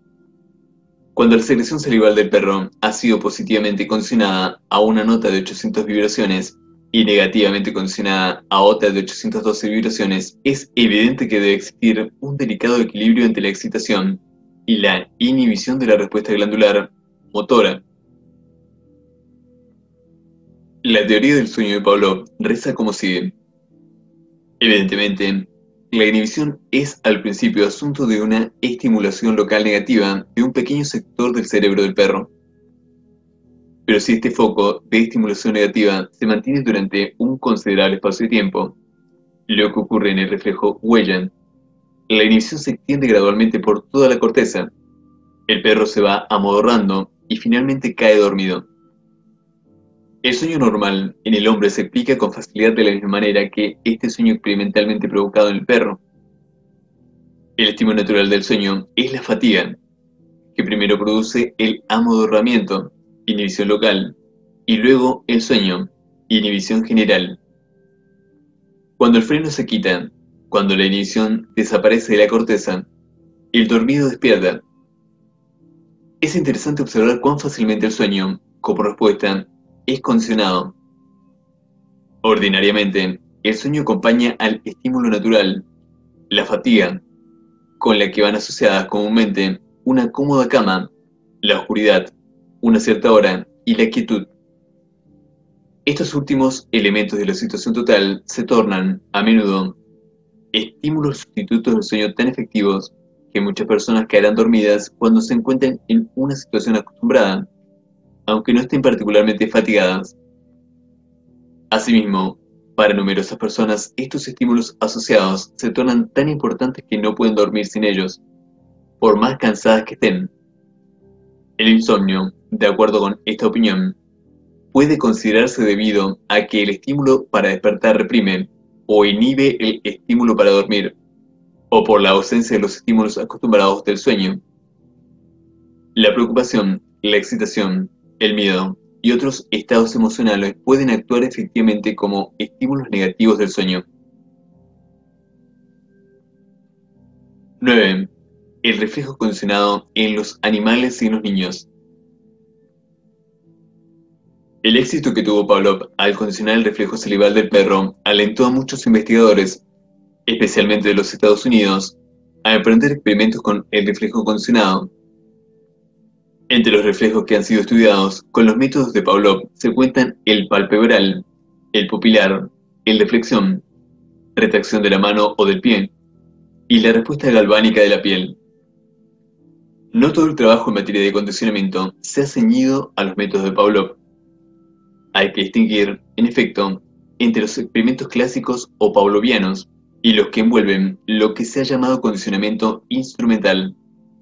Cuando la secreción salival del perro ha sido positivamente condicionada a una nota de 800 vibraciones y negativamente condicionada a otra de 812 vibraciones, es evidente que debe existir un delicado equilibrio entre la excitación y la inhibición de la respuesta glandular motora. La teoría del sueño de Pavlov reza como sigue. Evidentemente, la inhibición es al principio asunto de una estimulación local negativa de un pequeño sector del cerebro del perro. Pero si este foco de estimulación negativa se mantiene durante un considerable espacio de tiempo, lo que ocurre en el reflejo Weyand, la inhibición se extiende gradualmente por toda la corteza. El perro se va amodorrando y finalmente cae dormido. El sueño normal en el hombre se explica con facilidad de la misma manera que este sueño experimentalmente provocado en el perro. El estímulo natural del sueño es la fatiga, que primero produce el amodorramiento, inhibición local, y luego el sueño, inhibición general. Cuando el freno se quita, cuando la inhibición desaparece de la corteza, El dormido despierta. Es interesante observar cuán fácilmente el sueño, como respuesta, es condicionado. Ordinariamente, el sueño acompaña al estímulo natural, la fatiga, con la que van asociadas comúnmente una cómoda cama, la oscuridad, una cierta hora y la quietud. Estos últimos elementos de la situación total se tornan, a menudo, estímulos sustitutos del sueño tan efectivos que muchas personas caerán dormidas cuando se encuentren en una situación acostumbrada, aunque no estén particularmente fatigadas. Asimismo, para numerosas personas, estos estímulos asociados se tornan tan importantes que no pueden dormir sin ellos, por más cansadas que estén. El insomnio, de acuerdo con esta opinión, puede considerarse debido a que el estímulo para despertar reprime o inhibe el estímulo para dormir, o por la ausencia de los estímulos acostumbrados del sueño. La preocupación, la excitación, el miedo y otros estados emocionales pueden actuar efectivamente como estímulos negativos del sueño. 9. El reflejo condicionado en los animales y en los niños. El éxito que tuvo Pavlov al condicionar el reflejo salival del perro alentó a muchos investigadores, especialmente de los Estados Unidos, a emprender experimentos con el reflejo condicionado. Entre los reflejos que han sido estudiados con los métodos de Pavlov se cuentan el palpebral, el pupilar, el de flexión, retracción de la mano o del pie, y la respuesta galvánica de la piel. No todo el trabajo en materia de condicionamiento se ha ceñido a los métodos de Pavlov. Hay que distinguir, en efecto, entre los experimentos clásicos o pavlovianos y los que envuelven lo que se ha llamado condicionamiento instrumental.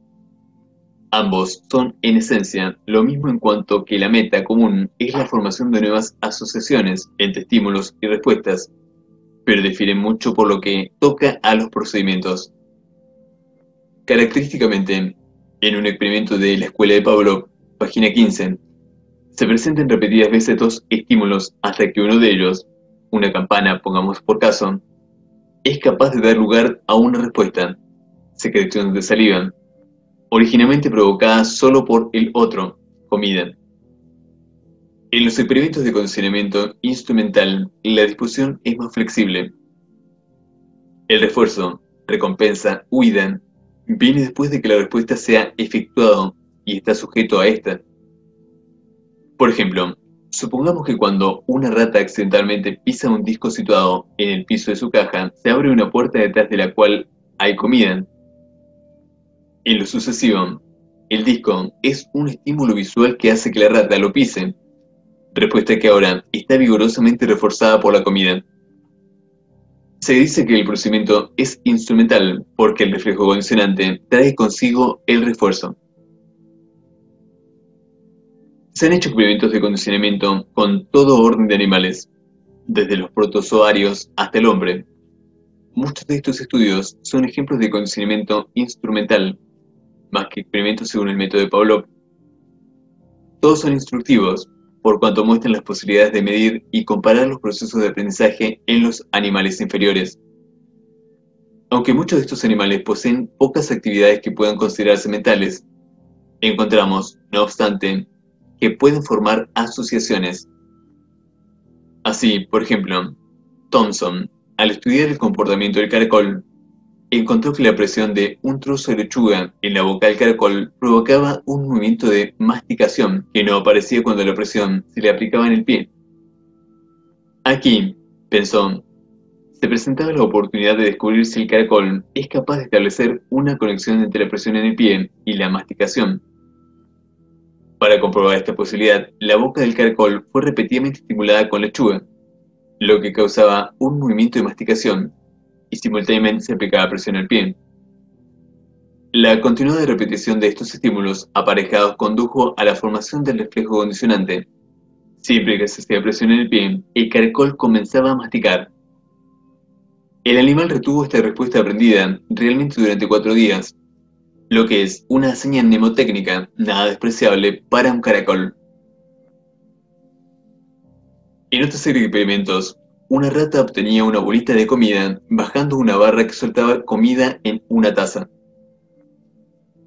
Ambos son, en esencia, lo mismo en cuanto que la meta común es la formación de nuevas asociaciones entre estímulos y respuestas, pero difieren mucho por lo que toca a los procedimientos. Característicamente, en un experimento de la escuela de Pavlov, página 15, se presentan repetidas veces dos estímulos hasta que uno de ellos, una campana, pongamos por caso, es capaz de dar lugar a una respuesta, secreción de saliva, originalmente provocada solo por el otro, comida. En los experimentos de condicionamiento instrumental, la disposición es más flexible. El refuerzo, recompensa, huida, viene después de que la respuesta sea efectuado y está sujeto a esta. Por ejemplo, supongamos que cuando una rata accidentalmente pisa un disco situado en el piso de su caja, se abre una puerta detrás de la cual hay comida. En lo sucesivo, el disco es un estímulo visual que hace que la rata lo pise, respuesta que ahora está vigorosamente reforzada por la comida. Se dice que el procedimiento es instrumental porque el reflejo condicionante trae consigo el refuerzo. Se han hecho experimentos de condicionamiento con todo orden de animales, desde los protozoarios hasta el hombre. Muchos de estos estudios son ejemplos de condicionamiento instrumental, más que experimentos según el método de Pavlov. Todos son instructivos, por cuanto muestran las posibilidades de medir y comparar los procesos de aprendizaje en los animales inferiores. Aunque muchos de estos animales poseen pocas actividades que puedan considerarse mentales, encontramos, no obstante, que pueden formar asociaciones. Así, por ejemplo, Thomson, al estudiar el comportamiento del caracol, encontró que la presión de un trozo de lechuga en la boca del caracol provocaba un movimiento de masticación que no aparecía cuando la presión se le aplicaba en el pie. Aquí, pensó, se presentaba la oportunidad de descubrir si el caracol es capaz de establecer una conexión entre la presión en el pie y la masticación. Para comprobar esta posibilidad, la boca del caracol fue repetidamente estimulada con lechuga, lo que causaba un movimiento de masticación, y simultáneamente se aplicaba presión al pie. La continuada repetición de estos estímulos aparejados condujo a la formación del reflejo condicionante. Siempre que se hacía presión en el pie, el caracol comenzaba a masticar. El animal retuvo esta respuesta aprendida realmente durante 4 días, lo que es una hazaña mnemotécnica nada despreciable para un caracol. En otra serie de experimentos, una rata obtenía una bolita de comida bajando una barra que soltaba comida en una taza.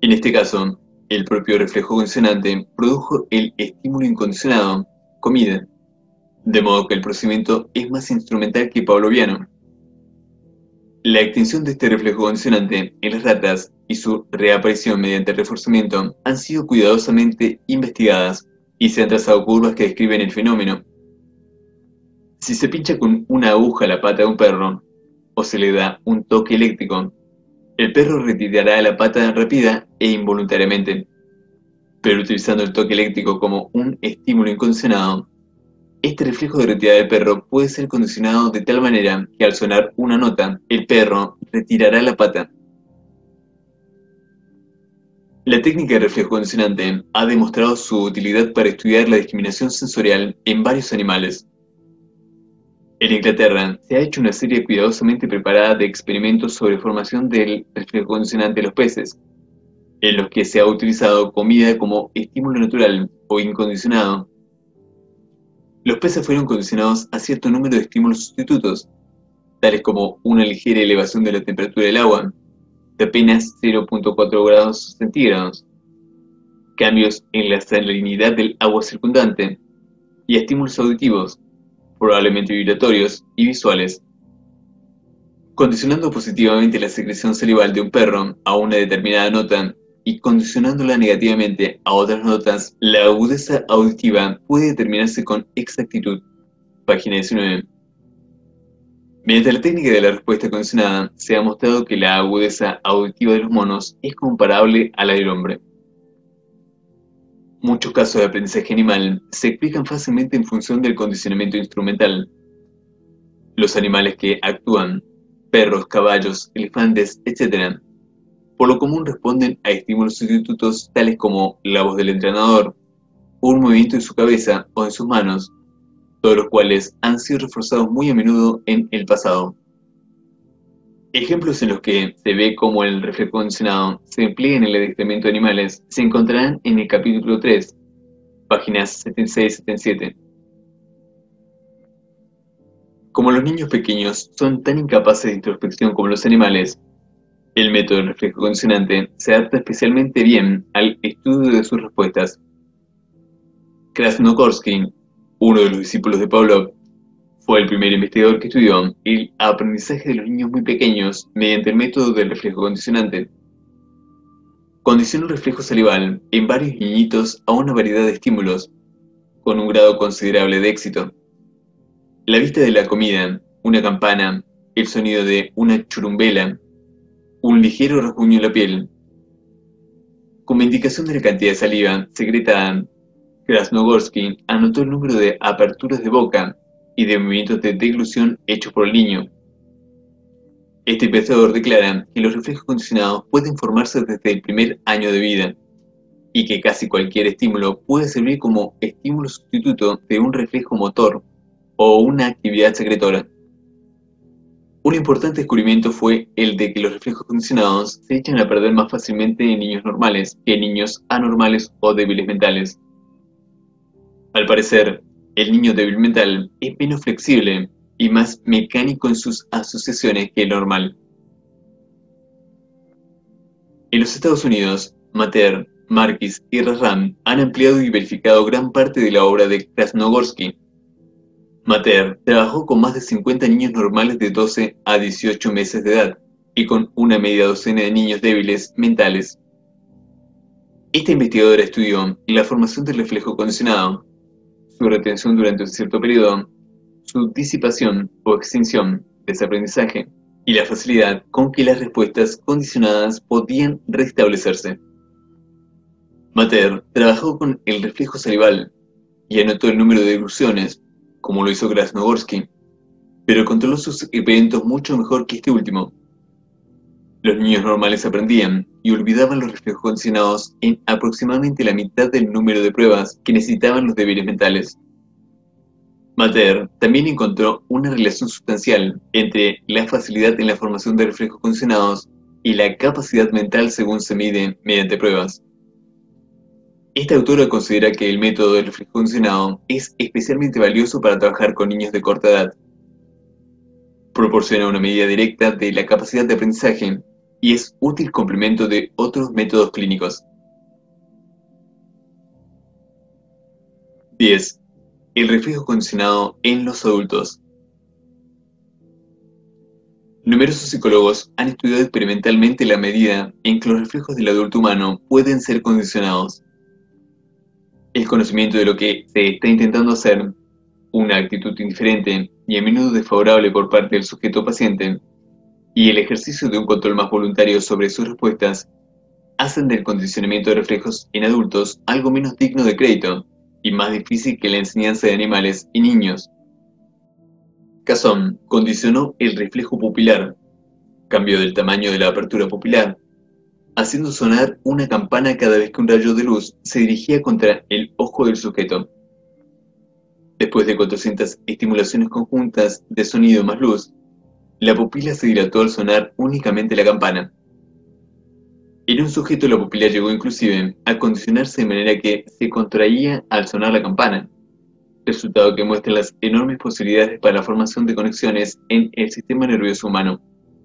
En este caso, el propio reflejo condicionante produjo el estímulo incondicionado, comida, de modo que el procedimiento es más instrumental que pavloviano. La extinción de este reflejo condicionante en las ratas y su reaparición mediante reforzamiento han sido cuidadosamente investigadas y se han trazado curvas que describen el fenómeno. Si se pincha con una aguja la pata de un perro o se le da un toque eléctrico, el perro retirará la pata rápida e involuntariamente, pero utilizando el toque eléctrico como un estímulo incondicionado, este reflejo de retirada del perro puede ser condicionado de tal manera que al sonar una nota, el perro retirará la pata. La técnica de reflejo condicionante ha demostrado su utilidad para estudiar la discriminación sensorial en varios animales. En Inglaterra, se ha hecho una serie cuidadosamente preparada de experimentos sobre formación del reflejo condicionante de los peces, en los que se ha utilizado comida como estímulo natural o incondicionado. Los peces fueron condicionados a cierto número de estímulos sustitutos, tales como una ligera elevación de la temperatura del agua, de apenas 0,4 grados centígrados, cambios en la salinidad del agua circundante, y estímulos auditivos, probablemente vibratorios y visuales. Condicionando positivamente la secreción salival de un perro a una determinada nota y condicionándola negativamente a otras notas, la agudeza auditiva puede determinarse con exactitud. Página 19. Mediante la técnica de la respuesta condicionada, se ha mostrado que la agudeza auditiva de los monos es comparable a la del hombre. Muchos casos de aprendizaje animal se explican fácilmente en función del condicionamiento instrumental. Los animales que actúan, perros, caballos, elefantes, etc., por lo común responden a estímulos sustitutos tales como la voz del entrenador, un movimiento de su cabeza o de sus manos, todos los cuales han sido reforzados muy a menudo en el pasado. Ejemplos en los que se ve cómo el reflejo condicionado se emplea en el adiestramiento de animales se encontrarán en el capítulo 3, páginas 76 y 77. Como los niños pequeños son tan incapaces de introspección como los animales, el método del reflejo condicionante se adapta especialmente bien al estudio de sus respuestas. Krasnogorsky, uno de los discípulos de Pavlov, fue el primer investigador que estudió el aprendizaje de los niños muy pequeños mediante el método del reflejo condicionante. Condicionó el reflejo salival en varios niñitos a una variedad de estímulos, con un grado considerable de éxito. La vista de la comida, una campana, el sonido de una churumbela, un ligero rasguño en la piel. Como indicación de la cantidad de saliva secretada, Krasnogorsky anotó el número de aperturas de boca y de movimientos de deglución hechos por el niño. Este investigador declara que los reflejos condicionados pueden formarse desde el primer año de vida y que casi cualquier estímulo puede servir como estímulo sustituto de un reflejo motor o una actividad secretora. Un importante descubrimiento fue el de que los reflejos condicionados se echan a perder más fácilmente en niños normales que en niños anormales o débiles mentales. Al parecer, el niño débil mental es menos flexible y más mecánico en sus asociaciones que el normal. En los Estados Unidos, Mater, Marquis y Razran han ampliado y verificado gran parte de la obra de Krasnogorsky. Mater trabajó con más de 50 niños normales de 12 a 18 meses de edad y con una media docena de niños débiles mentales. Esta investigadora estudió la formación del reflejo condicionado, su retención durante un cierto periodo, su disipación o extinción, desaprendizaje, y la facilidad con que las respuestas condicionadas podían restablecerse. Mater trabajó con el reflejo salival y anotó el número de degluciones, como lo hizo Krasnogorsky, pero controló sus experimentos mucho mejor que este último. Los niños normales aprendían y olvidaban los reflejos condicionados en aproximadamente la mitad del número de pruebas que necesitaban los débiles mentales. Mater también encontró una relación sustancial entre la facilidad en la formación de reflejos condicionados y la capacidad mental según se mide mediante pruebas. Esta autora considera que el método del reflejo condicionado es especialmente valioso para trabajar con niños de corta edad. Proporciona una medida directa de la capacidad de aprendizaje y es útil complemento de otros métodos clínicos. 10. El reflejo condicionado en los adultos. Numerosos psicólogos han estudiado experimentalmente la medida en que los reflejos del adulto humano pueden ser condicionados. El conocimiento de lo que se está intentando hacer, una actitud indiferente y a menudo desfavorable por parte del sujeto paciente, y el ejercicio de un control más voluntario sobre sus respuestas, hacen del condicionamiento de reflejos en adultos algo menos digno de crédito y más difícil que la enseñanza de animales y niños. Casson condicionó el reflejo pupilar, cambio del tamaño de la apertura pupilar, haciendo sonar una campana cada vez que un rayo de luz se dirigía contra el ojo del sujeto. Después de 400 estimulaciones conjuntas de sonido más luz, la pupila se dilató al sonar únicamente la campana. En un sujeto la pupila llegó inclusive a condicionarse de manera que se contraía al sonar la campana, resultado que muestra las enormes posibilidades para la formación de conexiones en el sistema nervioso humano.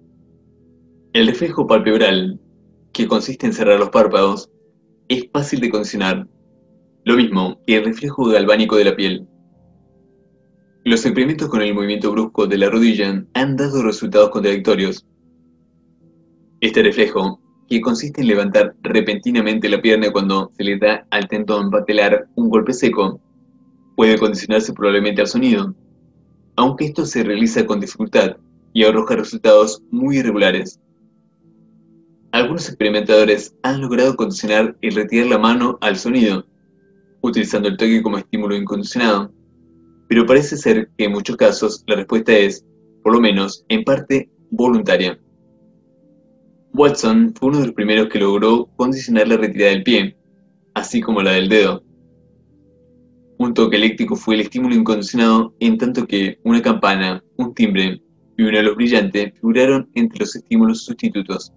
El reflejo palpebral, que consiste en cerrar los párpados, es fácil de condicionar, lo mismo que el reflejo galvánico de la piel. Los experimentos con el movimiento brusco de la rodilla han dado resultados contradictorios. Este reflejo, que consiste en levantar repentinamente la pierna cuando se le da al tendón patelar un golpe seco, puede condicionarse probablemente al sonido, aunque esto se realiza con dificultad y arroja resultados muy irregulares. Algunos experimentadores han logrado condicionar el retirar la mano al sonido, utilizando el toque como estímulo incondicionado, pero parece ser que en muchos casos la respuesta es, por lo menos en parte, voluntaria. Watson fue uno de los primeros que logró condicionar la retirada del pie, así como la del dedo. Un toque eléctrico fue el estímulo incondicionado, en tanto que una campana, un timbre y una luz brillante figuraron entre los estímulos sustitutos.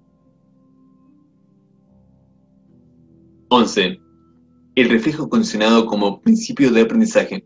11. El reflejo condicionado como principio de aprendizaje.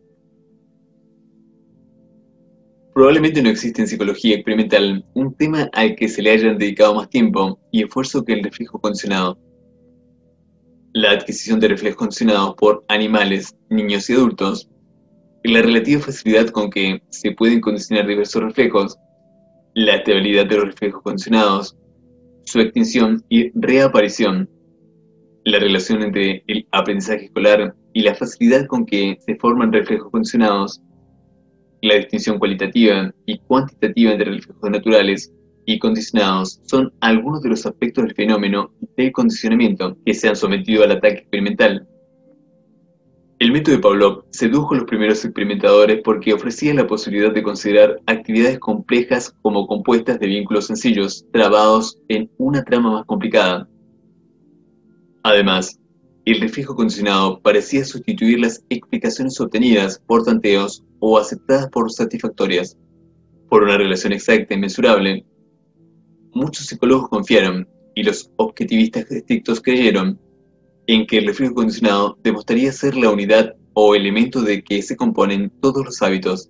Probablemente no existe en psicología experimental un tema al que se le hayan dedicado más tiempo y esfuerzo que el reflejo condicionado. La adquisición de reflejos condicionados por animales, niños y adultos, la relativa facilidad con que se pueden condicionar diversos reflejos, la estabilidad de los reflejos condicionados, su extinción y reaparición, la relación entre el aprendizaje escolar y la facilidad con que se forman reflejos condicionados, la distinción cualitativa y cuantitativa entre reflejos naturales y condicionados son algunos de los aspectos del fenómeno del condicionamiento que se han sometido al ataque experimental. El método de Pavlov sedujo a los primeros experimentadores porque ofrecía la posibilidad de considerar actividades complejas como compuestas de vínculos sencillos, trabados en una trama más complicada. Además, el reflejo condicionado parecía sustituir las explicaciones obtenidas por tanteos o aceptadas por satisfactorias, por una relación exacta y mensurable. Muchos psicólogos confiaron, y los objetivistas estrictos creyeron, en que el reflejo condicionado demostraría ser la unidad o elemento de que se componen todos los hábitos.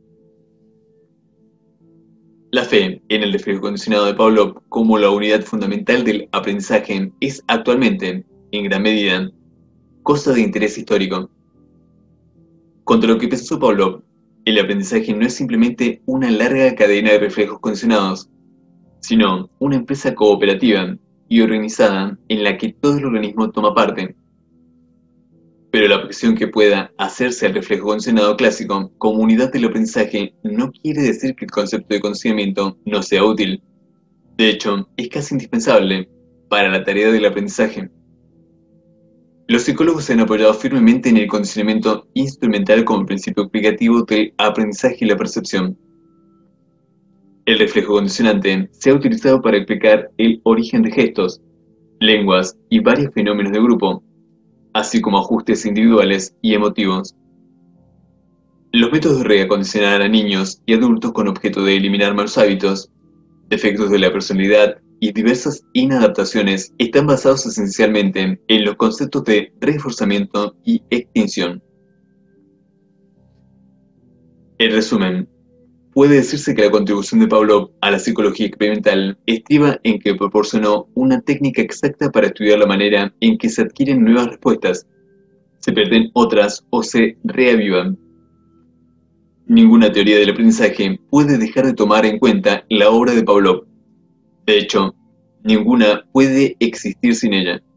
La fe en el reflejo condicionado de Pavlov como la unidad fundamental del aprendizaje es actualmente, en gran medida, cosa de interés histórico. Contra lo que pensó Pavlov, el aprendizaje no es simplemente una larga cadena de reflejos condicionados, sino una empresa cooperativa y organizada en la que todo el organismo toma parte. Pero la objeción que pueda hacerse al reflejo condicionado clásico como unidad del aprendizaje no quiere decir que el concepto de condicionamiento no sea útil. De hecho, es casi indispensable para la tarea del aprendizaje. Los psicólogos se han apoyado firmemente en el condicionamiento instrumental como principio explicativo del aprendizaje y la percepción. El reflejo condicionante se ha utilizado para explicar el origen de gestos, lenguas y varios fenómenos de grupo, así como ajustes individuales y emotivos. Los métodos de reacondicionar a niños y adultos con objeto de eliminar malos hábitos, defectos de la personalidad y diversas inadaptaciones están basados esencialmente en los conceptos de reforzamiento y extinción. En resumen, Puede decirse que la contribución de Pavlov a la psicología experimental estriba en que proporcionó una técnica exacta para estudiar la manera en que se adquieren nuevas respuestas, se pierden otras o se reavivan. Ninguna teoría del aprendizaje puede dejar de tomar en cuenta la obra de Pavlov. De hecho, ninguna puede existir sin ella.